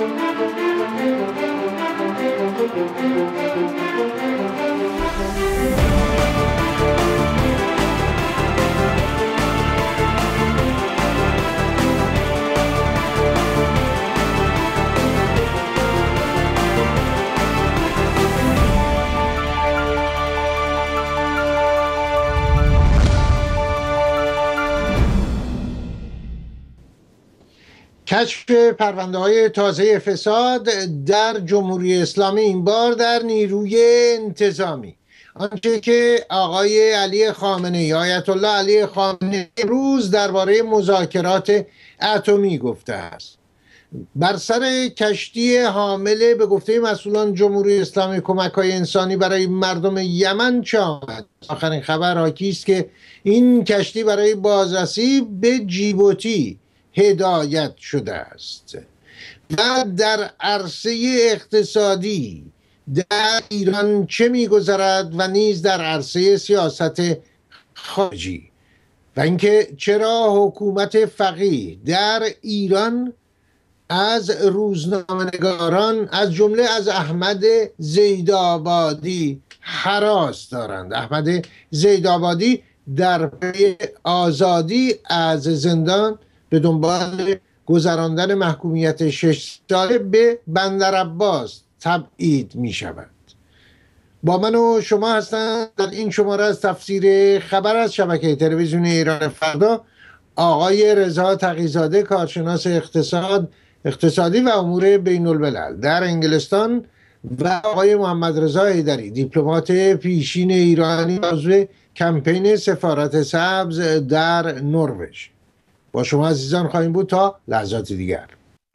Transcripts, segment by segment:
کشف پرونده‌های تازه فساد در جمهوری اسلامی، این بار در نیروی انتظامی. آنچه که آقای علی خامنه‌ای، آیت الله علی خامنه‌ای امروز درباره مذاکرات اتمی گفته است. بر سر کشتی حامل به گفته مسئولان جمهوری اسلامی کمک‌های انسانی برای مردم یمن چه آمد؟ آخرین خبر حاکی است که این کشتی برای بازرسی به جیبوتی هدایت شده است. و در عرصه اقتصادی در ایران چه می‌گذرد و نیز در عرصه سیاست خارجی و اینکه چرا حکومت فقیه در ایران از روزنامه‌نگاران از جمله از احمد زیدآبادی هراس دارند. احمد زیدآبادی در پی آزادی از زندان به دنبال گذراندن محکومیت 6 ساله به بندرعباس تبعید می شود. با من و شما هستند در این شماره از تفسیر خبر از شبکه تلویزیون ایران فردا آقای رضا تقی‌زاده، کارشناس اقتصادی و امور بین الملل در انگلستان، و آقای محمد رضا حیدری، دیپلمات پیشین ایرانی عضو کمپین سفارت سبز در نروژ. با شما عزیزان خواهیم بود تا لحظات دیگر.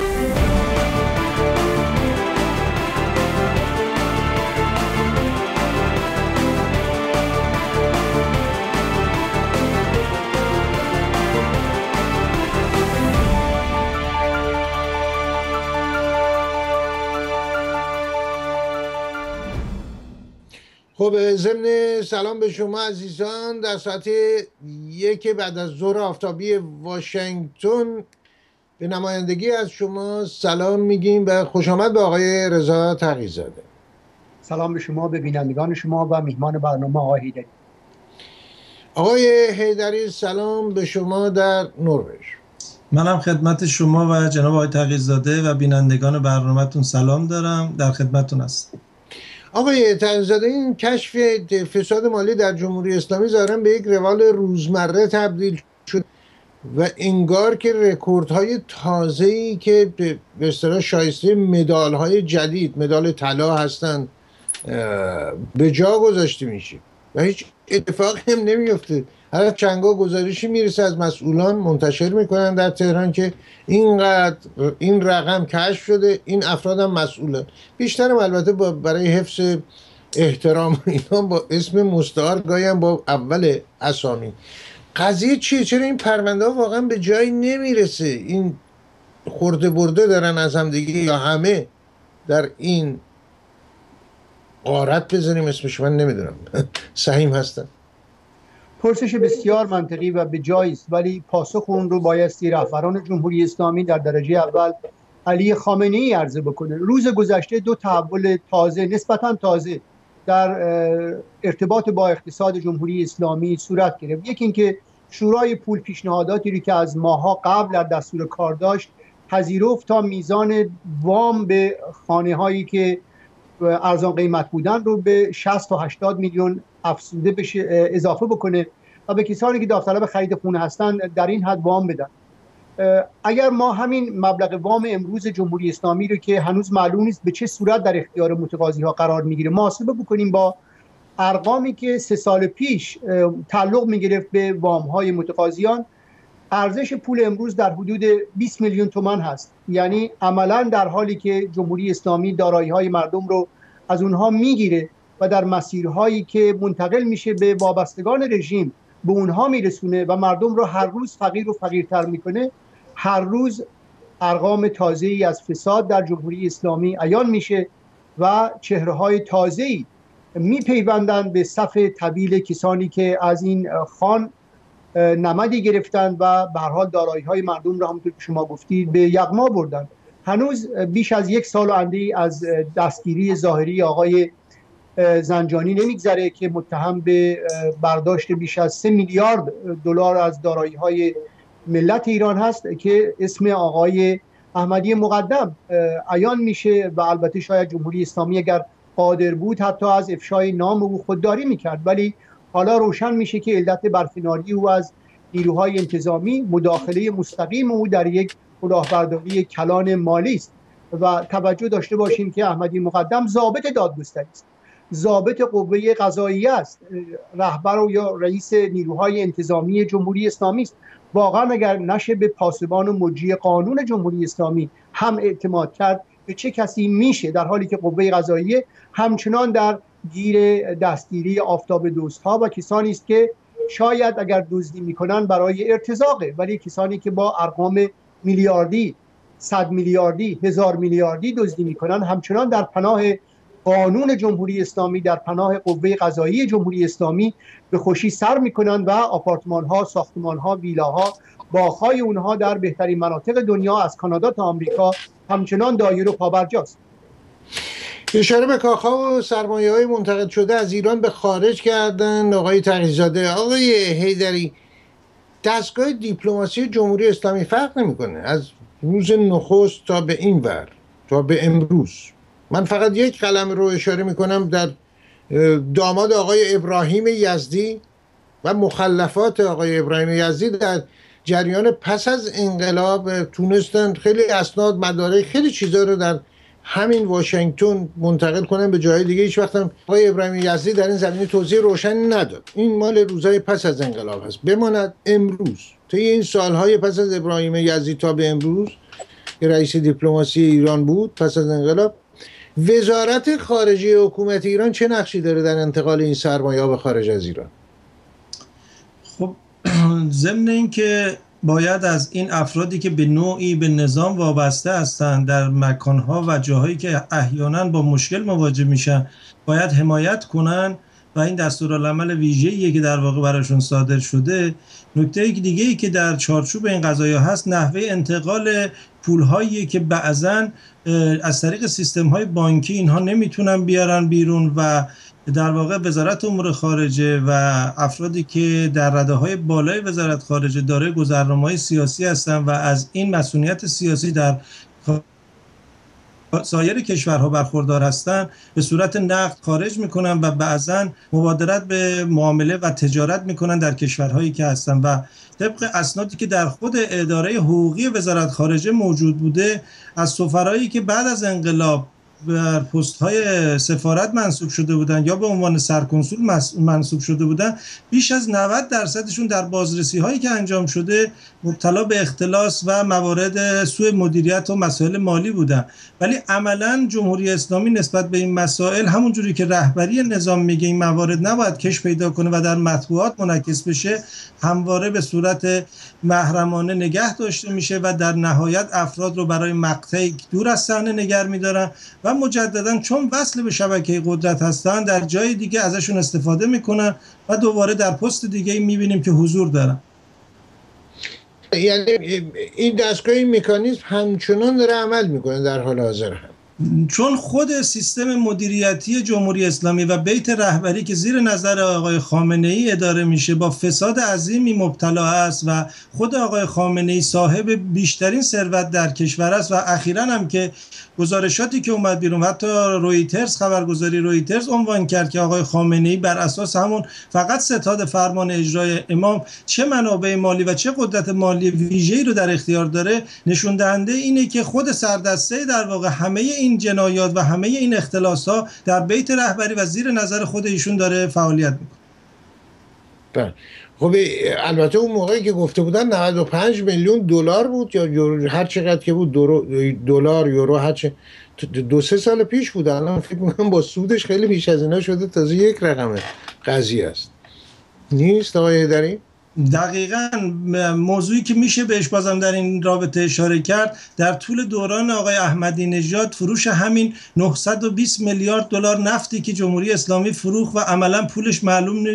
خب، ضمن سلام به شما عزیزان، در ساعت 1 بعد از ظهر آفتابی واشنگتن به نمایندگی از شما سلام میگیم و خوش آمد به آقای رضا تقی‌زاده. سلام به شما، به بینندگان شما و میهمان برنامه آقای حیدری. آقای حیدری، سلام به شما در نروژ. منم خدمت شما و جناب آقای تقی‌زاده و بینندگان برنامه‌تون سلام دارم، در خدمتتون هستم. آقای تقی‌زاده، این کشف فساد مالی در جمهوری اسلامی ظاهراً به یک روال روزمره تبدیل شد و انگار که رکوردهای تازه‌ای که به اصطلاح شایسته مدال‌های جدید، مدال طلا هستند، به جا گذاشته میشه و هیچ اتفاقی هم نمیفته. هر چندگاه گزارشی میرسه از مسئولان منتشر میکنن در تهران که اینقدر این رقم کشف شده، این افراد هم مسئولن. بیشترم البته برای حفظ احترام اینا با اسم مستعار، گاهی هم با اول اسامی. قضیه چیه؟ چرا این پرونده ها واقعا به جایی نمیرسه؟ این خورده برده دارن از هم دیگه یا همه در این غارت بزنیم اسمش، من نمیدونم، سهیم هستن؟ پرسش بسیار منطقی و به جایی است، ولی پاسخ اون رو بایستی رهبران جمهوری اسلامی در درجه اول علی خامنه‌ای عرضه بکنه. روز گذشته دو تحول تازه، نسبتاً تازه، در ارتباط با اقتصاد جمهوری اسلامی صورت گرفت. یکی اینکه شورای پول پیشنهاداتی رو که از ماه‌ها قبل در دستور کار داشت پذیرفت تا میزان وام به خانه‌هایی که ارزان قیمت بودن رو به 60 تا 80 میلیون افزوده بشه، اضافه بکنه و به کسانی که داوطلب خرید خونه هستن در این حد وام بدن. اگر ما همین مبلغ وام امروز جمهوری اسلامی رو که هنوز معلوم نیست به چه صورت در اختیار متقاضی‌ها قرار میگیره محاسبه بکنیم با ارقامی که 3 سال پیش تعلق میگرفت به وام‌های متقاضیان، ارزش پول امروز در حدود 20 میلیون تومان هست. یعنی عملاً در حالی که جمهوری اسلامی دارایی‌های مردم رو از اونها میگیره و در مسیرهایی که منتقل میشه به وابستگان رژیم به اونها میرسونه و مردم رو هر روز فقیر و فقیرتر میکنه، هر روز ارقام تازه‌ای از فساد در جمهوری اسلامی عیان میشه و چهره‌های تازه‌ای میپیوندن به صف طویل کسانی که از این خوان نمدی گرفتن و به هر حال دارایی‌های مردم رو همونطور که شما گفتید به یغما بردن. هنوز بیش از 1 سال و اندی از دستگیری ظاهری آقای زنجانی نمیگذره که متهم به برداشت بیش از 3 میلیارد دلار از دارایی‌های ملت ایران هست که اسم آقای احمدی مقدم عیان میشه و البته شاید جمهوری اسلامی اگر قادر بود حتی از افشای نام او خودداری میکرد، ولی حالا روشن میشه که علت برکناری او از نیروهای انتظامی مداخله مستقیم او در یک کلاهبرداری کلان مالی است. و توجه داشته باشیم که احمدی مقدم ضابط دادگستری است، ضابط قوه قضاییه است، رهبر یا رئیس نیروهای انتظامی جمهوری اسلامی است. واقعا اگر نشه به پاسبان و مجری قانون جمهوری اسلامی هم اعتماد کرد، به چه کسی میشه، در حالی که قوه قضاییه همچنان در گیر دستگیری آفتاب دوستها و کسانی است که شاید اگر دزدی میکنن برای ارتزاقه، ولی کسانی که با ارقام میلیاردی، 100 میلیاردی، 1000 میلیاردی دزدی میکنن همچنان در پناه قانون جمهوری اسلامی، در پناه قوه قضاییه جمهوری اسلامی به خوشی سر میکنن و آپارتمان ها، ساختمان ها، ویلاها، باغ‌های اونها در بهترین مناطق دنیا از کانادا تا آمریکا همچنان دایر و پابرجاست. اشاره به کاخ‌ها و سرمایه‌های منتقل شده از ایران به خارج کردن آقای تقی‌زاده. آقای حیدری، دستگاه دیپلماسی جمهوری اسلامی فرق نمی‌کنه از روز نخست تا به این ور تا به امروز. من فقط یک کلمه رو اشاره میکنم در داماد آقای ابراهیم یزدی و مخلفات آقای ابراهیم یزدی در جریان پس از انقلاب تونستن خیلی اسناد، مدارک، خیلی چیزا رو در همین واشنگتن منتقل کنن به جای دیگه. هیچ وقت هم آقای ابراهیم یزدی در این زمینه توضیح روشنی نداد. این مال روزهای پس از انقلاب هست. بماند امروز، طی این سالهای پس از ابراهیم یزدی تا به امروز که رئیس دیپلماسی ایران بود پس از انقلاب، وزارت خارجه حکومت ایران چه نقشی داره در انتقال این سرمایه‌ها به خارج از ایران؟ خب ضمن این که باید از این افرادی که به نوعی به نظام وابسته هستند در مکانها و جاهایی که احیانا با مشکل مواجه میشن باید حمایت کنن و این دستورالعمل ویژه‌ایه که در واقع براشون صادر شده. نکته دیگه‌ای که در چارچوب این قضایا هست نحوه انتقال پول‌هایی که بعضاً از طریق سیستم‌های بانکی اینها نمیتونن بیارن بیرون و در واقع وزارت امور خارجه و افرادی که در رده‌های بالای وزارت خارجه دارای گذرنامه‌های سیاسی هستن و از این مسئولیت سیاسی در سایر کشورها برخوردار هستند به صورت نقد خارج میکنن و بعضا مبادرت به معامله و تجارت میکنن در کشورهایی که هستن و طبق اسنادی که در خود اداره حقوقی وزارت خارجه موجود بوده، از سفرایی که بعد از انقلاب بر پست‌های سفارت منصوب شده بودن یا به عنوان سرکنسول منصوب شده بودن، بیش از 90%شون در بازرسی‌هایی که انجام شده مبتلا به اختلاس و موارد سوء مدیریت و مسائل مالی بودن. ولی عملاً جمهوری اسلامی نسبت به این مسائل همونجوری که رهبری نظام میگه این موارد نباید کش پیدا کنه و در مطبوعات منعکس بشه، همواره به صورت محرمانه نگه داشته میشه و در نهایت افراد رو برای مقطعی دور از صحنه نگه می‌دارن و مجددا چون وصل به شبکه قدرت هستن در جای دیگه ازشون استفاده میکنن و دوباره در پست دیگه میبینیم که حضور دارن. یعنی این دستگاه، این مکانیزم همچنان داره عمل میکنه در حال حاضر هم، چون خود سیستم مدیریتی جمهوری اسلامی و بیت رهبری که زیر نظر آقای خامنه ای اداره میشه با فساد عظیمی مبتلا است و خود آقای خامنه ای صاحب بیشترین ثروت در کشور است و اخیراً هم که گزارشاتی که اومد بیرون، حتی رویترز، خبرگزاری رویترز عنوان کرد که آقای خامنه ای بر اساس همون فقط ستاد فرمان اجرای امام چه منابع مالی و چه قدرت مالی ویژه‌ای رو در اختیار داره، نشون دهنده اینه که خود سردسته در واقع همه این جنایات و همه این اختلاس‌ها در بیت رهبری و زیر نظر خود ایشون داره فعالیت میکنه. خب البته اون موقعی که گفته بودن 95 میلیون دلار بود یا یورو، هر چقدر که بود، دلار، یورو، هر چه 2-3 سال پیش بود. الان فکر می‌کنم با سودش خیلی بیش از اینا شده، تازه یک رقم قضیه است. نیست آقای حیدری؟ دقیقاً موضوعی که میشه بهش بازم در این رابطه اشاره کرد، در طول دوران آقای احمدی نژاد فروش همین 920 میلیارد دلار نفتی که جمهوری اسلامی فروخت و عملاً پولش معلوم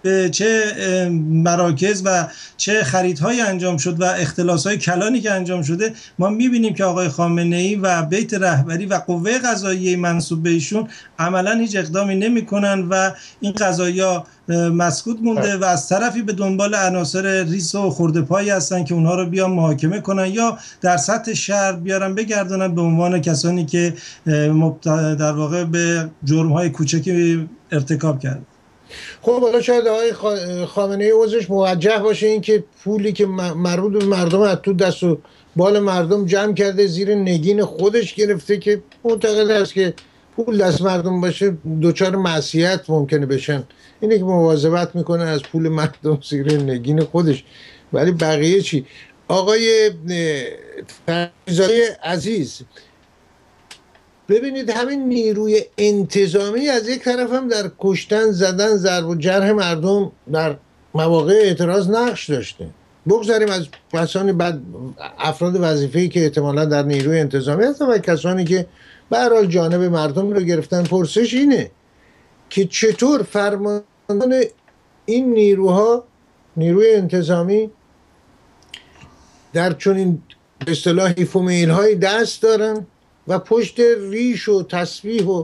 چه مراکز و چه خریدهایی انجام شد و اختلاس‌های کلانی که انجام شده، ما می‌بینیم که آقای خامنه‌ای و بیت رهبری و قوه قضاییه منسوب به ایشون عملاً هیچ اقدامی نمی‌کنن و این قضایا مسکوت مونده و از طرفی به دنبال عناصر ریس و خرده‌پایی هستن که اونها رو بیان محاکمه کنن یا در سطح شهر بیارن بگردونن به عنوان کسانی که در واقع به جرم‌های کوچکی ارتکاب کردن. خب حالا شاید آقای خامنه‌ای عذرش موجه باشه این که پولی که مربوط به مردم از تو دست و بال مردم جمع کرده زیر نگین خودش گرفته که معتقد است که پول دست مردم باشه دوچار معصیت ممکنه بشن، اینه که مواظبت میکنه از پول مردم زیر نگین خودش. ولی بقیه چی؟ آقای تقی‌زاده عزیز، ببینید همین نیروی انتظامی از یک طرف هم در کشتن، زدن، ضرب و جرح مردم در مواقع اعتراض نقش داشته. بگذاریم از کسانی بعد افراد وظیفه‌ای که احتمالا در نیروی انتظامی هستن و کسانی که به هر حال جانب مردم رو گرفتن. پرسش اینه که چطور فرماندهان این نیروها، نیروی انتظامی، در چنین به اصطلاح هیفومیل‌های دست دارن و پشت ریش و تسبیح و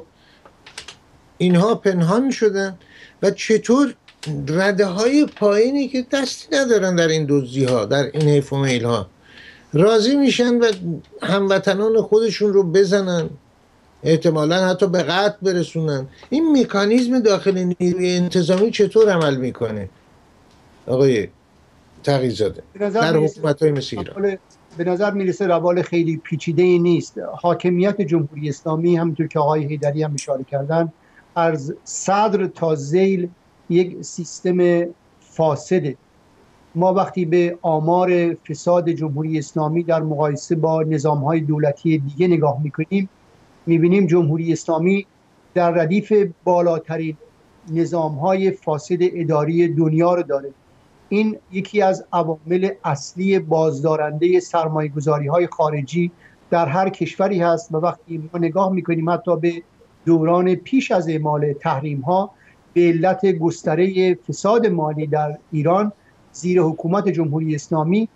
اینها پنهان شدن و چطور رده های پایینی که دستی ندارن در این دزدی ها، در این هیفومیل ها، راضی میشن و هموطنان خودشون رو بزنن، احتمالا حتی به قتل برسونن. این مکانیزم داخل نیروی انتظامی چطور عمل میکنه آقای تقی‌زاده در حکومت‌های مثل ایران؟ به نظر میرسه روال خیلی پیچیده نیست. حاکمیت جمهوری اسلامی همونطور که آقای حیدری هم اشاره کردن از صدر تا ذیل یک سیستم فاسده. ما وقتی به آمار فساد جمهوری اسلامی در مقایسه با نظام‌های دولتی دیگه نگاه میکنیم، میبینیم جمهوری اسلامی در ردیف بالاترین نظام‌های فاسد اداری دنیا رو داره. این یکی از عوامل اصلی بازدارنده سرمایه‌گذاری‌های خارجی در هر کشوری هست و وقتی ما نگاه می‌کنیم حتی به دوران پیش از اعمال تحریم‌ها، به علت گستره فساد مالی در ایران زیر حکومت جمهوری اسلامی،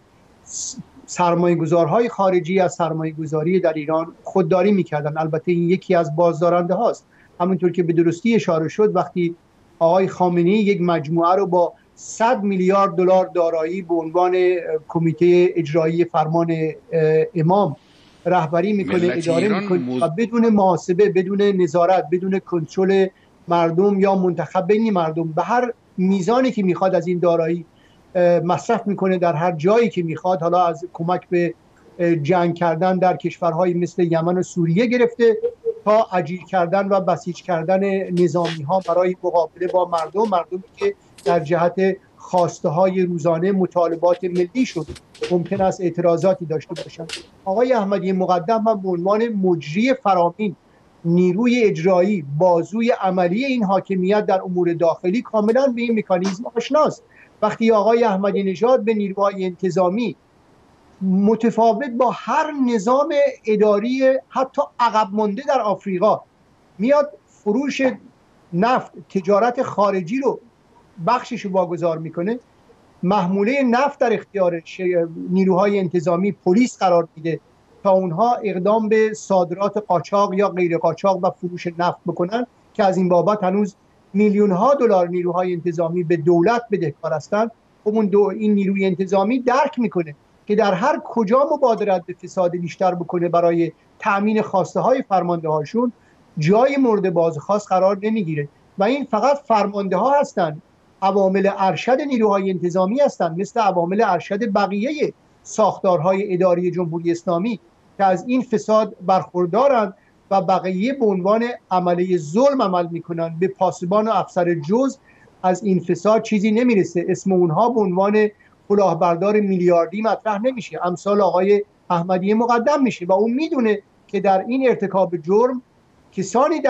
سرمایه‌گذارهای خارجی از سرمایه‌گذاری در ایران خودداری می‌کردن. البته این یکی از بازدارنده هاست. همونطور که به درستی اشاره شد، وقتی آقای خامنه‌ای یک مجموعه رو با 100 میلیارد دلار دارایی به عنوان کمیته اجرایی فرمان امام رهبری میکنه، اداره میکنه و بدون محاسبه، بدون نظارت، بدون کنترل مردم یا منتخب بین مردم به هر میزانی که میخواد از این دارایی مصرف میکنه در هر جایی که میخواد، حالا از کمک به جنگ کردن در کشورهای مثل یمن و سوریه گرفته تا اجیر کردن و بسیج کردن نظامی ها برای مقابله با مردمی که در جهت خواسته های روزانه مطالبات ملی شد ممکن است اعتراضاتی داشته باشند. آقای احمدی مقدم هم به عنوان مجری فرامین، نیروی اجرایی، بازوی عملی این حاکمیت در امور داخلی کاملا به این مکانیزم آشناست. وقتی آقای احمدی نژاد به نیروهای انتظامی متفاوت با هر نظام اداری حتی عقب مانده در آفریقا میاد فروش نفت، تجارت خارجی رو بخشش رو واگذار میکنه، محموله نفت در اختیار نیروهای انتظامی پلیس قرار میده تا اونها اقدام به صادرات قاچاق یا غیر قاچاق و فروش نفت بکنن که از این بابت هنوز میلیون ها دلار نیروهای انتظامی به دولت بدهکار هستند. خب این نیروی انتظامی درک میکنه که در هر کجا مبادرت به فساد بیشتر بکنه برای تأمین خواسته های فرمانده هاشون، جای مورد بازخواست قرار نمیگیره و این فقط فرمانده ها هستند. عوامل ارشد نیروهای انتظامی هستند، مثل عوامل ارشد بقیه ساختارهای اداری جمهوری اسلامی که از این فساد برخوردارند و بقیه به عنوان عمله ظلم عمل میکنن. به پاسبان و افسر جز از این فساد چیزی نمیرسه، اسم اونها به عنوان کلاهبردار میلیاردی مطرح نمیشه، امثال آقای احمدی مقدم میشه و اون میدونه که در این ارتکاب جرم کسانی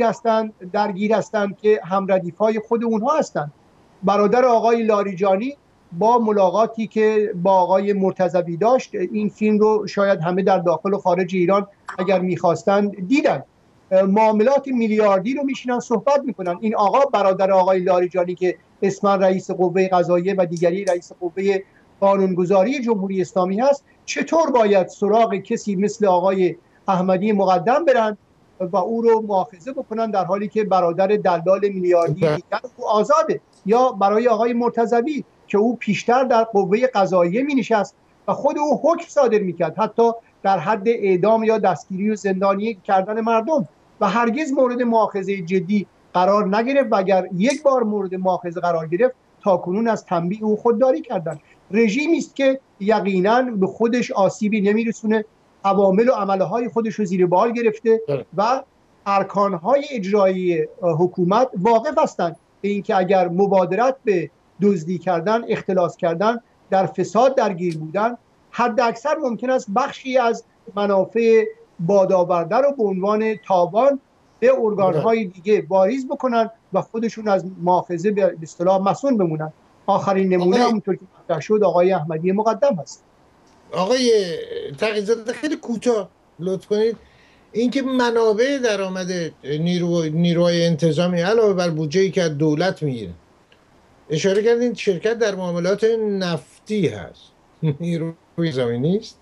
درگیر هستند که همردیفای خود اونها هستند. برادر آقای لاریجانی با ملاقاتی که با آقای مرتضوی داشت، این فیلم رو شاید همه در داخل و خارج ایران اگر میخواستند دیدن، معاملات میلیاردی رو میشینن صحبت میکنن. این آقا برادر آقای لاریجانی که اسمن رئیس قوه قضاییه و دیگری رئیس قوه قانونگذاری جمهوری اسلامی هست، چطور باید سراغ کسی مثل آقای احمدی مقدم برن و او رو مؤاخذه بکنن در حالی که برادر دلال میلیاردی دیگر او آزاده؟ یا برای آقای مرتضوی که او پیشتر در قوه قضاییه می نشست و خود او حکم صادر می کرد، حتی در حد اعدام یا دستگیری و زندانی کردن مردم، و هرگز مورد مؤاخذه جدی قرار نگرفت و اگر یک بار مورد مؤاخذه قرار گرفت تاکنون از تنبیه او خودداری کردند. رژیمی است که یقینا به خودش آسیبی نمیرسونه، عوامل و عملهای خودش رو زیر بال گرفته و ارکانهای اجرایی حکومت واقف هستند به اینکه اگر مبادرت به دزدی کردن، اختلاس کردن، در فساد درگیر بودن، حد اکثر ممکن است بخشی از منافع بادآورده رو به عنوان تاوان به ارگانهای دیگه واریز بکنن و خودشون از مؤاخذه به اصطلاح مصون بمونن. آخرین نمونه همونطور که مطرح شد آقای احمدی مقدم هست. آقای تقی‌زاده خیلی کوتاه لطف کنید، اینکه منابع درآمد نیروهای انتظامی علاوه بر بودجه‌ای که از دولت میگیره، اشاره کردین شرکت در معاملات نفتی هست، نیروی زمینی نیست؟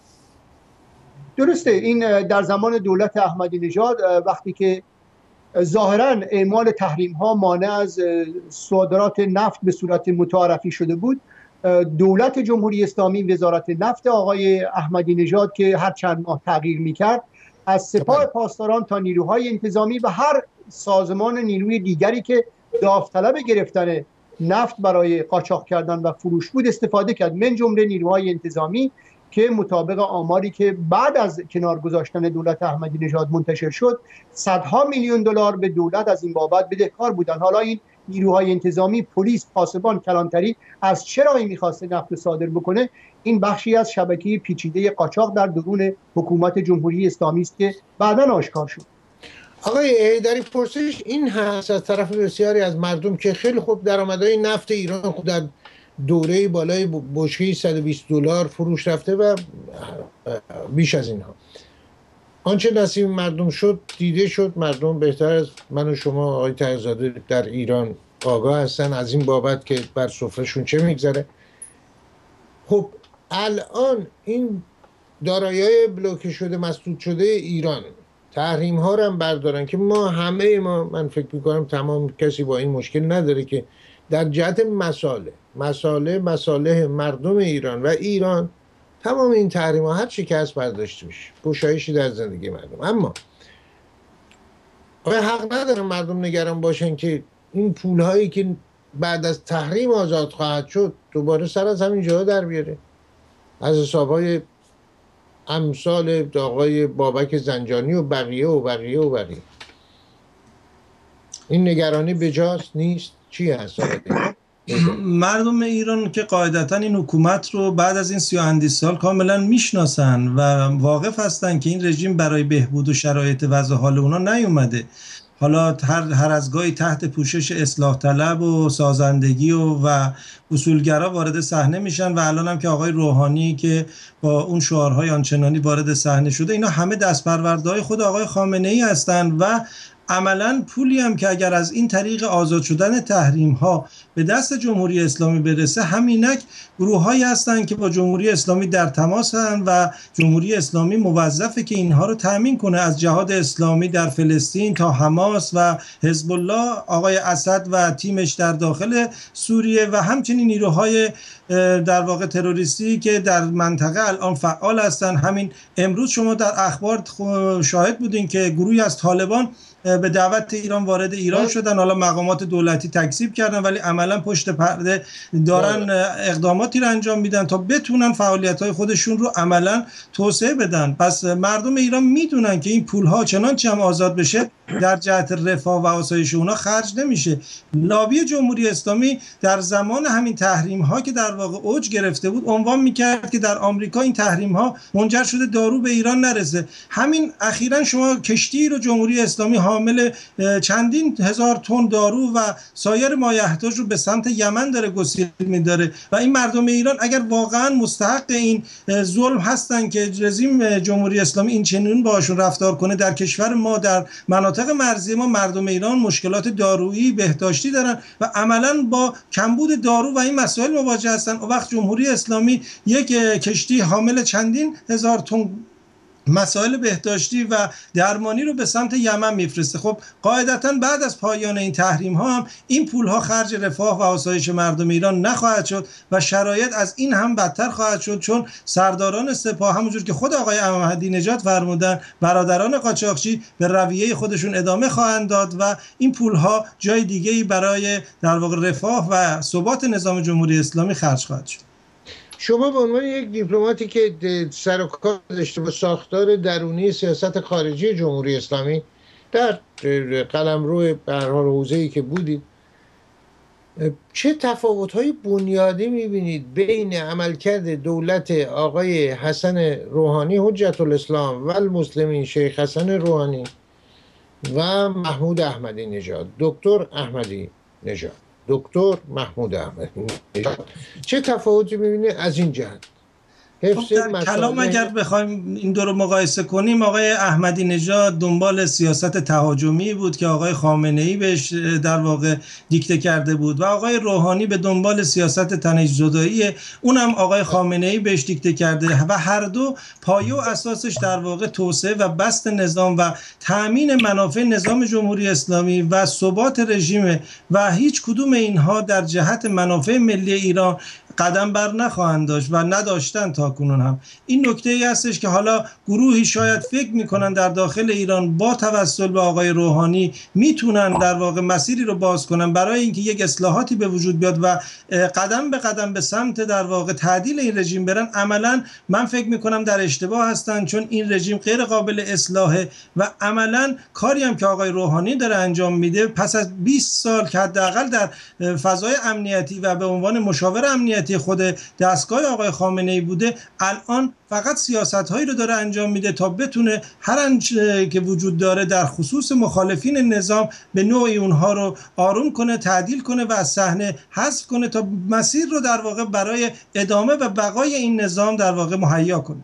درسته، این در زمان دولت احمدی نژاد وقتی که ظاهراً اعمال تحریم ها مانع از صادرات نفت به صورت متعارفی شده بود، دولت جمهوری اسلامی وزارت نفت آقای احمدی نژاد که هر چند ماه تغییر میکرد، از سپاه پاسداران تا نیروهای انتظامی و هر سازمان نیروی دیگری که داوطلب گرفتن نفت برای قاچاق کردن و فروش بود استفاده کرد، من جمله نیروهای انتظامی که مطابق آماری که بعد از کنار گذاشتن دولت احمدی نژاد منتشر شد صدها میلیون دلار به دولت از این بابت بدهکار بودند. حالا این نیروهای انتظامی، پلیس، پاسبان، کلانتری از چه راهی می‌خواسته نفت صادر بکنه؟ این بخشی از شبکه پیچیده قاچاق در درون حکومت جمهوری اسلامی است که بعداً آشکار شد. آقای در پرسش این هست از طرف بسیاری از مردم که خیلی خوب درآمدهای نفت ایران خود در دوره بالای بشکه $120 فروش رفته و بیش از اینها، آنچه نصیب مردم شد دیده شد. مردم بهتر از من و شما آقای تقی‌زاده در ایران آگاه هستن از این بابت که بر سفرهشون چه میگذره. خب الان این دارایی‌های بلوکه شده، مسدود شده ایران، تحریم ها رو هم بردارن که ما من فکر میکنم تمام کسی با این مشکل نداره که در جهت مصالح مردم ایران و ایران تمام این تحریم ها هر چی که هست برداشته میشه، گشایشی در زندگی مردم. اما آیا حق ندارن مردم نگران باشن که این پول هایی که بعد از تحریم آزاد خواهد شد دوباره سر از همین جاها در بیاره، از حساب های امثال آقای بابک زنجانی و بقیه. این نگرانی بجاست نیست؟ چی هست؟ مردم ایران که قاعدتا این حکومت رو بعد از این 30 سال کاملا میشناسن و واقف هستن که این رژیم برای بهبود و شرایط وضع حال اونا نیومده. حالا هر از گاهی تحت پوشش اصلاح طلب و سازندگی و اصولگرا وارد صحنه میشن و الان هم که آقای روحانی که با اون شعارهای آنچنانی وارد صحنه شده، اینا همه دستپروردهای خود آقای خامنه ای هستن و عملاً پولی هم که اگر از این طریق آزاد شدن تحریم ها به دست جمهوری اسلامی برسه، همینک گروه‌هایی هستند که با جمهوری اسلامی در تماسن و جمهوری اسلامی موظفه که اینها رو تامین کنه، از جهاد اسلامی در فلسطین تا حماس و حزب الله، آقای اسد و تیمش در داخل سوریه و همچنین نیروهای در واقع تروریستی که در منطقه الان فعال هستن. همین امروز شما در اخبار شاهد بودین که گروهی از طالبان به دعوت ایران وارد ایران شدن، حالا مقامات دولتی تکذیب کردن ولی عملا پشت پرده دارن اقداماتی رو انجام میدن تا بتونن فعالیت‌های خودشون رو عملا توسعه بدن. پس مردم ایران میدونن که این پول‌ها چنانچه هم آزاد بشه در جهت رفاه و آسایش اونا خرج نمیشه. لابی جمهوری اسلامی در زمان همین تحریم‌ها که در واقع اوج گرفته بود عنوان میکرد که در آمریکا این تحریم‌ها منجر شده دارو به ایران نرسه. همین اخیراً شما کشتی رو جمهوری اسلامی حامل چندین هزار تن دارو و سایر مایحتاج رو به سمت یمن داره گسیل می‌داره و این مردم ایران اگر واقعا مستحق این ظلم هستن که رژیم جمهوری اسلامی این چنین باشون رفتار کنه، در کشور ما در مناطق مرزی ما مردم ایران مشکلات دارویی بهداشتی دارن و عملاً با کمبود دارو و این مسائل مواجه هستن. اون وقت جمهوری اسلامی یک کشتی حامل چندین هزار تن مسائل بهداشتی و درمانی رو به سمت یمن میفرسته. خب قاعدتاً بعد از پایان این تحریم ها هم این پول ها خرج رفاه و آسایش مردم ایران نخواهد شد و شرایط از این هم بدتر خواهد شد، چون سرداران سپاه همونجور که خود آقای احمدی نژاد فرمودن برادران قاچاقچی به رویه خودشون ادامه خواهند داد و این پول ها جای دیگه‌ای برای در واقع رفاه و ثبات نظام جمهوری اسلامی خرج خواهد شد. شما به عنوان یک دیپلماتی که سر و کار داشته با ساختار درونی سیاست خارجی جمهوری اسلامی در قلمرو به هر حال حوزه‌ای که بودید، چه تفاوت‌های بنیادی می‌بینید بین عملکرد دولت آقای حسن روحانی حجت الاسلام و المسلمین شیخ حسن روحانی و محمود احمدی نژاد، دکتر احمدی نژاد، دکتر محمود احمدی نژاد، چه تفاوتی می‌بینید از این جهت؟ در کلام اگر بخوایم این دو رو مقایسه کنیم، آقای احمدی نژاد دنبال سیاست تهاجمی بود که آقای خامنه‌ای بهش در واقع دیکته کرده بود و آقای روحانی به دنبال سیاست تنش‌زدایی، اونم آقای خامنه‌ای بهش دیکته کرده و هر دو پایه و اساسش در واقع توسعه و بسط نظام و تأمین منافع نظام جمهوری اسلامی و ثبات رژیم و هیچ کدوم اینها در جهت منافع ملی ایران قدم بر نخواهند داشت و نداشتن تا کنون هم. این نکته ای هستش که حالا گروهی شاید فکر میکنن در داخل ایران با توسل به آقای روحانی میتونن در واقع مسیری رو باز کنن برای اینکه یک اصلاحاتی به وجود بیاد و قدم به قدم به سمت در واقع تعدیل این رژیم برن. عملا من فکر میکنم در اشتباه هستن، چون این رژیم غیر قابل اصلاحه و عملا کاری هم که آقای روحانی داره انجام میده پس از 20 سال که حداقل در فضای امنیتی و به عنوان مشاور امنیتی خود دستگاه آقای خامنه‌ای بوده، الان فقط سیاست‌هایی رو داره انجام میده تا بتونه هر آنچه که وجود داره در خصوص مخالفین نظام به نوعی اونها رو آروم کنه، تعدیل کنه و از صحنه حذف کنه تا مسیر رو در واقع برای ادامه و بقای این نظام در واقع مهیا کنه.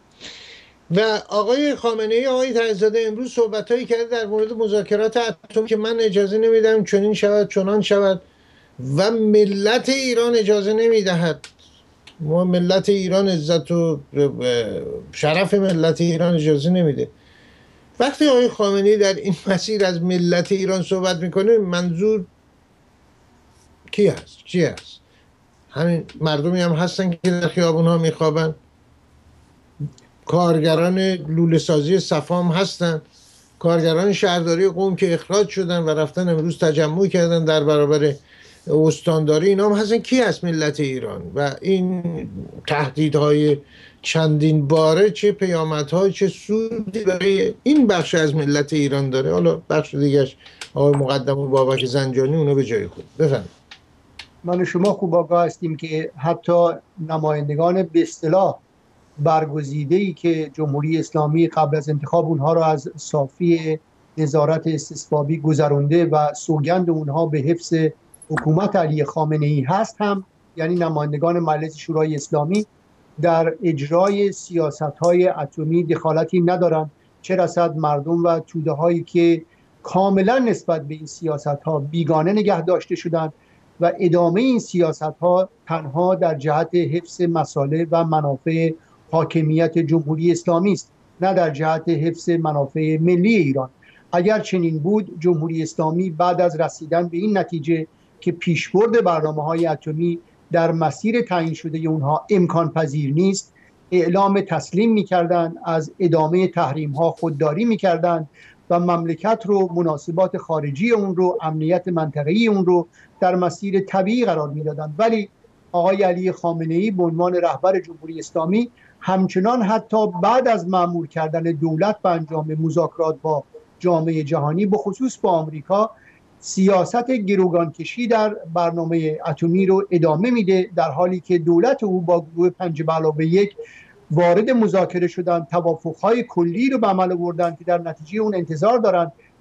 و آقای خامنه‌ای، آقای طاهرزاده امروز صحبت‌هایی کرده در مورد مذاکرات اتمی که من اجازه نمیدم چنین شود چنان شود و ملت ایران اجازه نمیدهد. ما ملت ایران، عزت و شرف ملت ایران اجازه نمیده. وقتی آقای خامنه‌ای در این مسیر از ملت ایران صحبت میکنه، منظور کی هست؟ چی هست؟ همین مردمی هم هستن که در خیابون ها میخوابن، کارگران لوله سازی صفام هستن، کارگران شهرداری قم که اخراج شدن و رفتن امروز تجمع کردن در برابر استانداری، اینا هم هستن. کی هست ملت ایران؟ و این تهدیدهای چندین باره چه پیامدهای چه سودی برای این بخش از ملت ایران داره؟ حالا بخش دیگهش آقای مقدم و بابک زنجانی اونو به جای خود بفرمایید. من و شما خوب آگاه هستیم که حتی نمایندگان به اصطلاح برگزیده‌ای که جمهوری اسلامی قبل از انتخاب اونها را از صافی نظارت استصوابی گذرونده و سوگند اونها به حفظ حکومت علی خامنه‌ای هست هم، یعنی نمایندگان مجلس شورای اسلامی، در اجرای سیاست‌های اتمی دخالتی ندارند، چه رسد مردم و توده‌هایی که کاملا نسبت به این سیاست‌ها بیگانه نگه داشته شدند و ادامه این سیاست‌ها تنها در جهت حفظ مصالح و منافع حاکمیت جمهوری اسلامی است، نه در جهت حفظ منافع ملی ایران. اگر چنین بود، جمهوری اسلامی بعد از رسیدن به این نتیجه که پیشبرد برنامه‌های اتمی در مسیر تعیین شده اونها امکان پذیر نیست، اعلام تسلیم می‌کردند، از ادامه تحریم‌ها خودداری می‌کردند و مملکت رو، مناسبات خارجی اون رو، امنیت منطقه‌ای اون رو در مسیر طبیعی قرار می‌دادند. ولی آقای علی خامنه‌ای به عنوان رهبر جمهوری اسلامی همچنان حتی بعد از مأمور کردن دولت به انجام مذاکرات با جامعه جهانی، به خصوص با آمریکا، سیاست گروگانکشی در برنامه اتمی رو ادامه میده، در حالی که دولت او با گروه 5+1 وارد مذاکره شدن، توافقهای کلی رو به عمل آوردن که در نتیجه اون انتظار دارن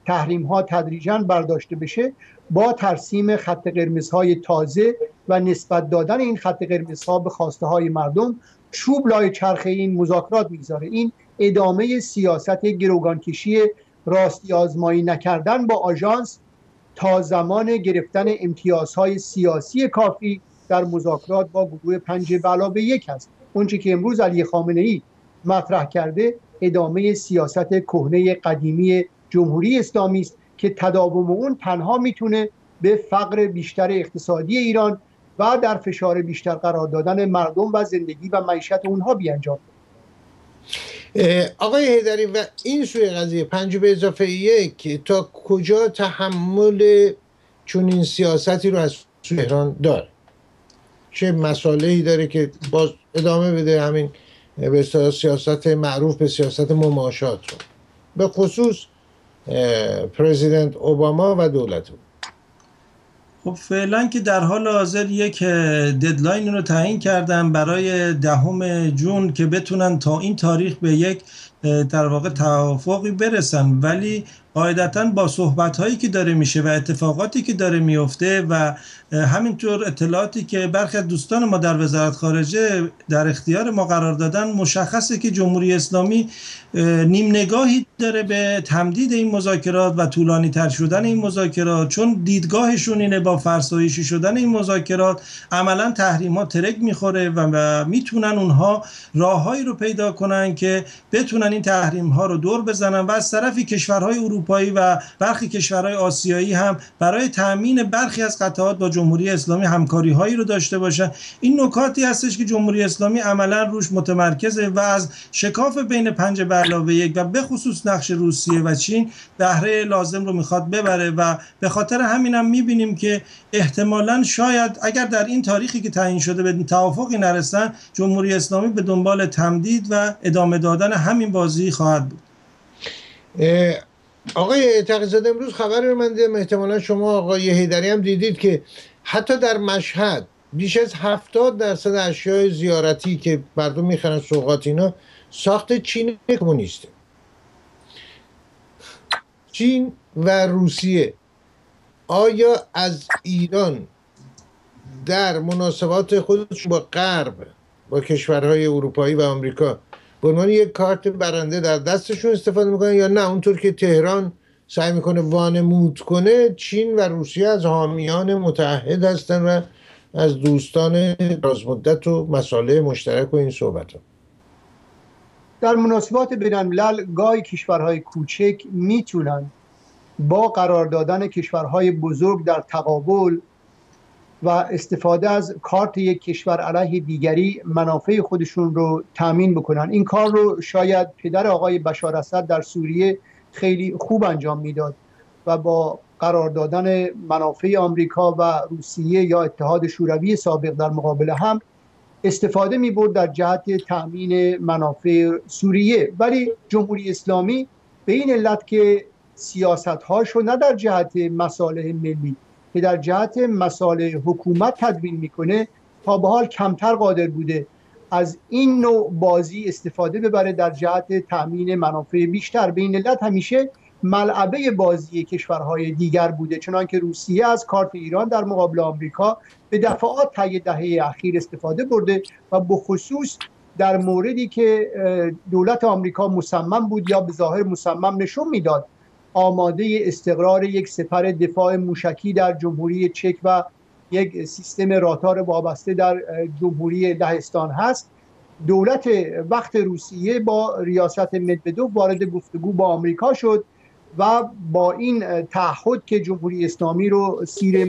تحریم ها تدریجاً برداشته بشه، با ترسیم خط قرمزهای تازه و نسبت دادن این خط قرمزها به خواسته های مردم، چوب لای چرخه این مذاکرات میگذاره. این ادامه سیاست گروگانکشی راستی آزمایی نکردن با آژانس تا زمان گرفتن امتیازهای سیاسی کافی در مذاکرات با گروه 5+1 است. اونچه که امروز علی خامنه‌ای مطرح کرده ادامه سیاست کهنه قدیمی جمهوری اسلامی است که تداوم اون تنها میتونه به فقر بیشتر اقتصادی ایران و در فشار بیشتر قرار دادن مردم و زندگی و معیشت اونها بیانجام. آقای حیدری، و این سوی قضیه 5+1 تا کجا تحمل چون این سیاستی رو از سوی تهران داره؟ چه مسائلی داره که باز ادامه بده همین به سیاست معروف به سیاست مماشات رو، به خصوص پرزیدنت اوباما و دولت او؟ خب فعلا که در حال حاضر یک ددلاین رو تعیین کردن برای 10 جون که بتونن تا این تاریخ به یک در واقع توافقی برسن، ولی قاعدتاً با صحبت‌هایی که داره میشه و اتفاقاتی که داره میفته و همینطور اطلاعاتی که برخی از دوستان ما در وزارت خارجه در اختیار ما قرار دادن، مشخصه که جمهوری اسلامی نیم نگاهی داره به تمدید این مذاکرات و طولانی تر شدن این مذاکرات، چون دیدگاهشون اینه با فرسایشی شدن این مذاکرات عملاً تحریم‌ها ترک میخوره و میتونن اونها راههایی رو پیدا کنن که بتونن این تحریم‌ها رو دور بزنن و از طرفی کشورهای اروپایی و برخی کشورهای آسیایی هم برای تامین برخی از قطعات با جمهوری اسلامی همکاری‌هایی رو داشته باشن. این نکاتی هستش که جمهوری اسلامی عملاً روش متمرکزه و از شکاف بین 5+1 و به خصوص نقش روسیه و چین بهره لازم رو میخواد ببره و به خاطر همینم میبینیم که احتمالاً شاید اگر در این تاریخی که تعیین شده به توافقی نرسن، جمهوری اسلامی به دنبال تمدید و ادامه دادن همین بازی خواهد بود. آقای تقی‌زاده، امروز خبر رو من دیدم، احتمالا شما آقای حیدری هم دیدید که حتی در مشهد بیش از 70% اشیاء زیارتی که مردم میخرن سوغات اینا ساخت چین کمونیسته. چین و روسیه آیا از ایران در مناسبات خودشون با غرب، با کشورهای اروپایی و آمریکا به عنوان یک کارت برنده در دستشون استفاده میکنن، یا نه اونطور که تهران سعی میکنه وانمود کنه چین و روسیه از حامیان متحد هستن و از دوستان درازمدت و مسائل مشترک و این صحبت ها؟ در مناسبات بین‌الملل گاهی کشورهای کوچک میتونن با قرار دادن کشورهای بزرگ در تقابل و استفاده از کارت یک کشور علیه دیگری منافع خودشون رو تامین بکنن. این کار رو شاید پدر آقای بشار اسد در سوریه خیلی خوب انجام میداد و با قرار دادن منافع آمریکا و روسیه یا اتحاد شوروی سابق در مقابل هم استفاده می‌برد در جهت تامین منافع سوریه. ولی جمهوری اسلامی به این علت که سیاست‌هاشو نه در جهت مصالح ملی که در جهت مصالح حکومت تدوین میکنه تا به حال کمتر قادر بوده از این نوع بازی استفاده ببره در جهت تامین منافع بیشتر. به این علت همیشه ملعبه بازی کشورهای دیگر بوده، چنانکه روسیه از کارت ایران در مقابل آمریکا به دفعات طی دهه اخیر استفاده برده و به خصوص در موردی که دولت آمریکا مصمم بود یا به ظاهر مصمم نشون میداد آماده استقرار یک سپر دفاع موشکی در جمهوری چک و یک سیستم رادار وابسته در جمهوری لهستان هست، دولت وقت روسیه با ریاست مدودوف وارد گفتگو با آمریکا شد و با این تعهد که جمهوری اسلامی رو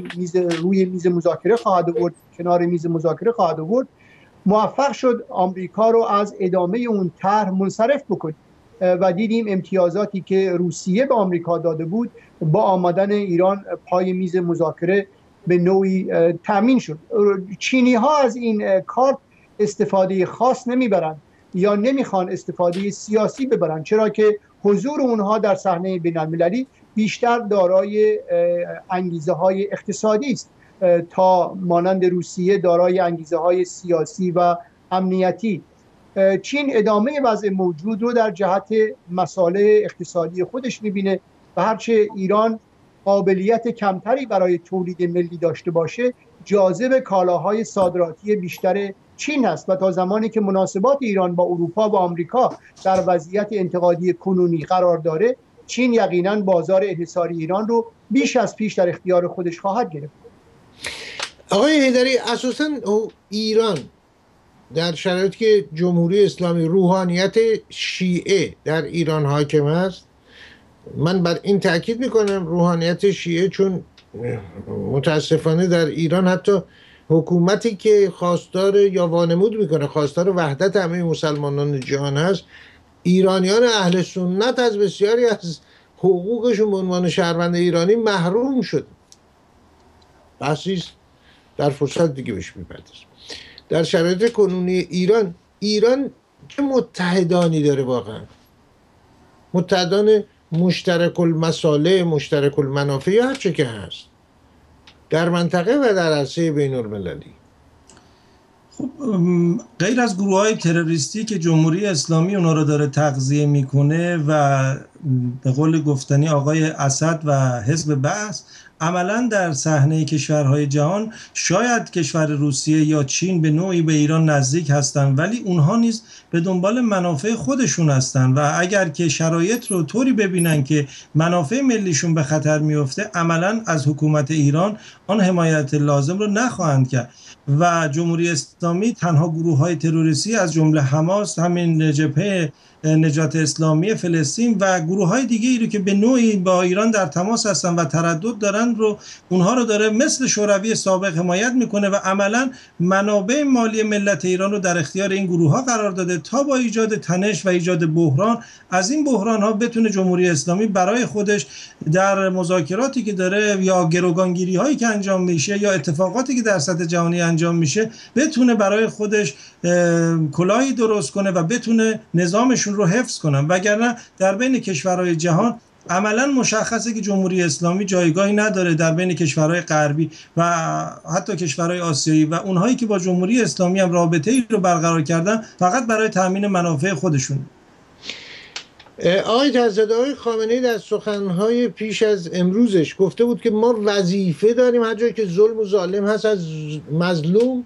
روی میز مذاکره خواهد آورد، کنار میز مذاکره خواهد آورد، موفق شد آمریکا رو از ادامه اون طرح منصرف بکنه و دیدیم امتیازاتی که روسیه به آمریکا داده بود با آمدن ایران پای میز مذاکره به نوعی تامین شد. چینی ها از این کارت استفاده خاص نمیبرن یا نمیخوان استفاده سیاسی ببرن، چرا که حضور اونها در صحنه بین‌المللی بیشتر دارای انگیزه های اقتصادی است تا مانند روسیه دارای انگیزه های سیاسی و امنیتی. چین ادامه وضع موجود رو در جهت مصالح اقتصادی خودش میبینه و هرچه ایران قابلیت کمتری برای تولید ملی داشته باشه، جاذب کالاهای صادراتی بیشتر چین است و تا زمانی که مناسبات ایران با اروپا و آمریکا در وضعیت انتقادی کنونی قرار داره، چین یقینا بازار انحصاری ایران رو بیش از پیش در اختیار خودش خواهد گرفت. آقای حیدری، اساساً ایران در شرایطی که جمهوری اسلامی روحانیت شیعه در ایران حاکم است، من بر این تاکید میکنم روحانیت شیعه، چون متاسفانه در ایران حتی حکومتی که خواستار یا وانمود میکنه خواستار وحدت همه مسلمانان جهان هست، ایرانیان اهل سنت از بسیاری از حقوقشون به عنوان شهروند ایرانی محروم شد. بحثی در فرصت دیگه بهش میپردازیم. در شرایط کنونی ایران چه متحدانی داره واقعا؟ متحدان مشترک المصالح، مشترک المنافع یا هر چه که هست در منطقه و در عرصه بین المللی. خب غیر از گروه‌های تروریستی که جمهوری اسلامی اونا رو داره تغذیه میکنه و به قول گفتنی آقای اسد و حزب بعث، عملا در صحنه کشورهای جهان شاید کشور روسیه یا چین به نوعی به ایران نزدیک هستند، ولی اونها نیز به دنبال منافع خودشون هستند و اگر که شرایط رو طوری ببینن که منافع ملیشون به خطر میفته، عملا از حکومت ایران آن حمایت لازم رو نخواهند کرد و جمهوری اسلامی تنها گروه‌های تروریستی از جمله حماس، همین جبهه نجات اسلامی فلسطین و گروه‌های دیگه ای رو که به نوعی با ایران در تماس هستن و تردد دارن رو اونها رو داره مثل شوروی سابق حمایت میکنه و عملا منابع مالی ملت ایران رو در اختیار این گروه‌ها قرار داده تا با ایجاد تنش و ایجاد بحران، از این بحران‌ها بتونه جمهوری اسلامی برای خودش در مذاکراتی که داره یا گروگانگیری‌هایی که انجام میشه یا اتفاقاتی که در سطح جهانی انجام میشه بتونه برای خودش کلاهی درست کنه و بتونه نظامشون رو حفظ کنن، وگرنه در بین کشورهای جهان عملا مشخصه که جمهوری اسلامی جایگاهی نداره در بین کشورهای غربی و حتی کشورهای آسیایی و اونهایی که با جمهوری اسلامی هم رابطه‌ای رو برقرار کردن فقط برای تامین منافع خودشون. آقای طاهرزاده، آقای خامنه‌ای در سخنهای پیش از امروزش گفته بود که ما وظیفه داریم هر جایی که ظلم و ظالم هست از مظلوم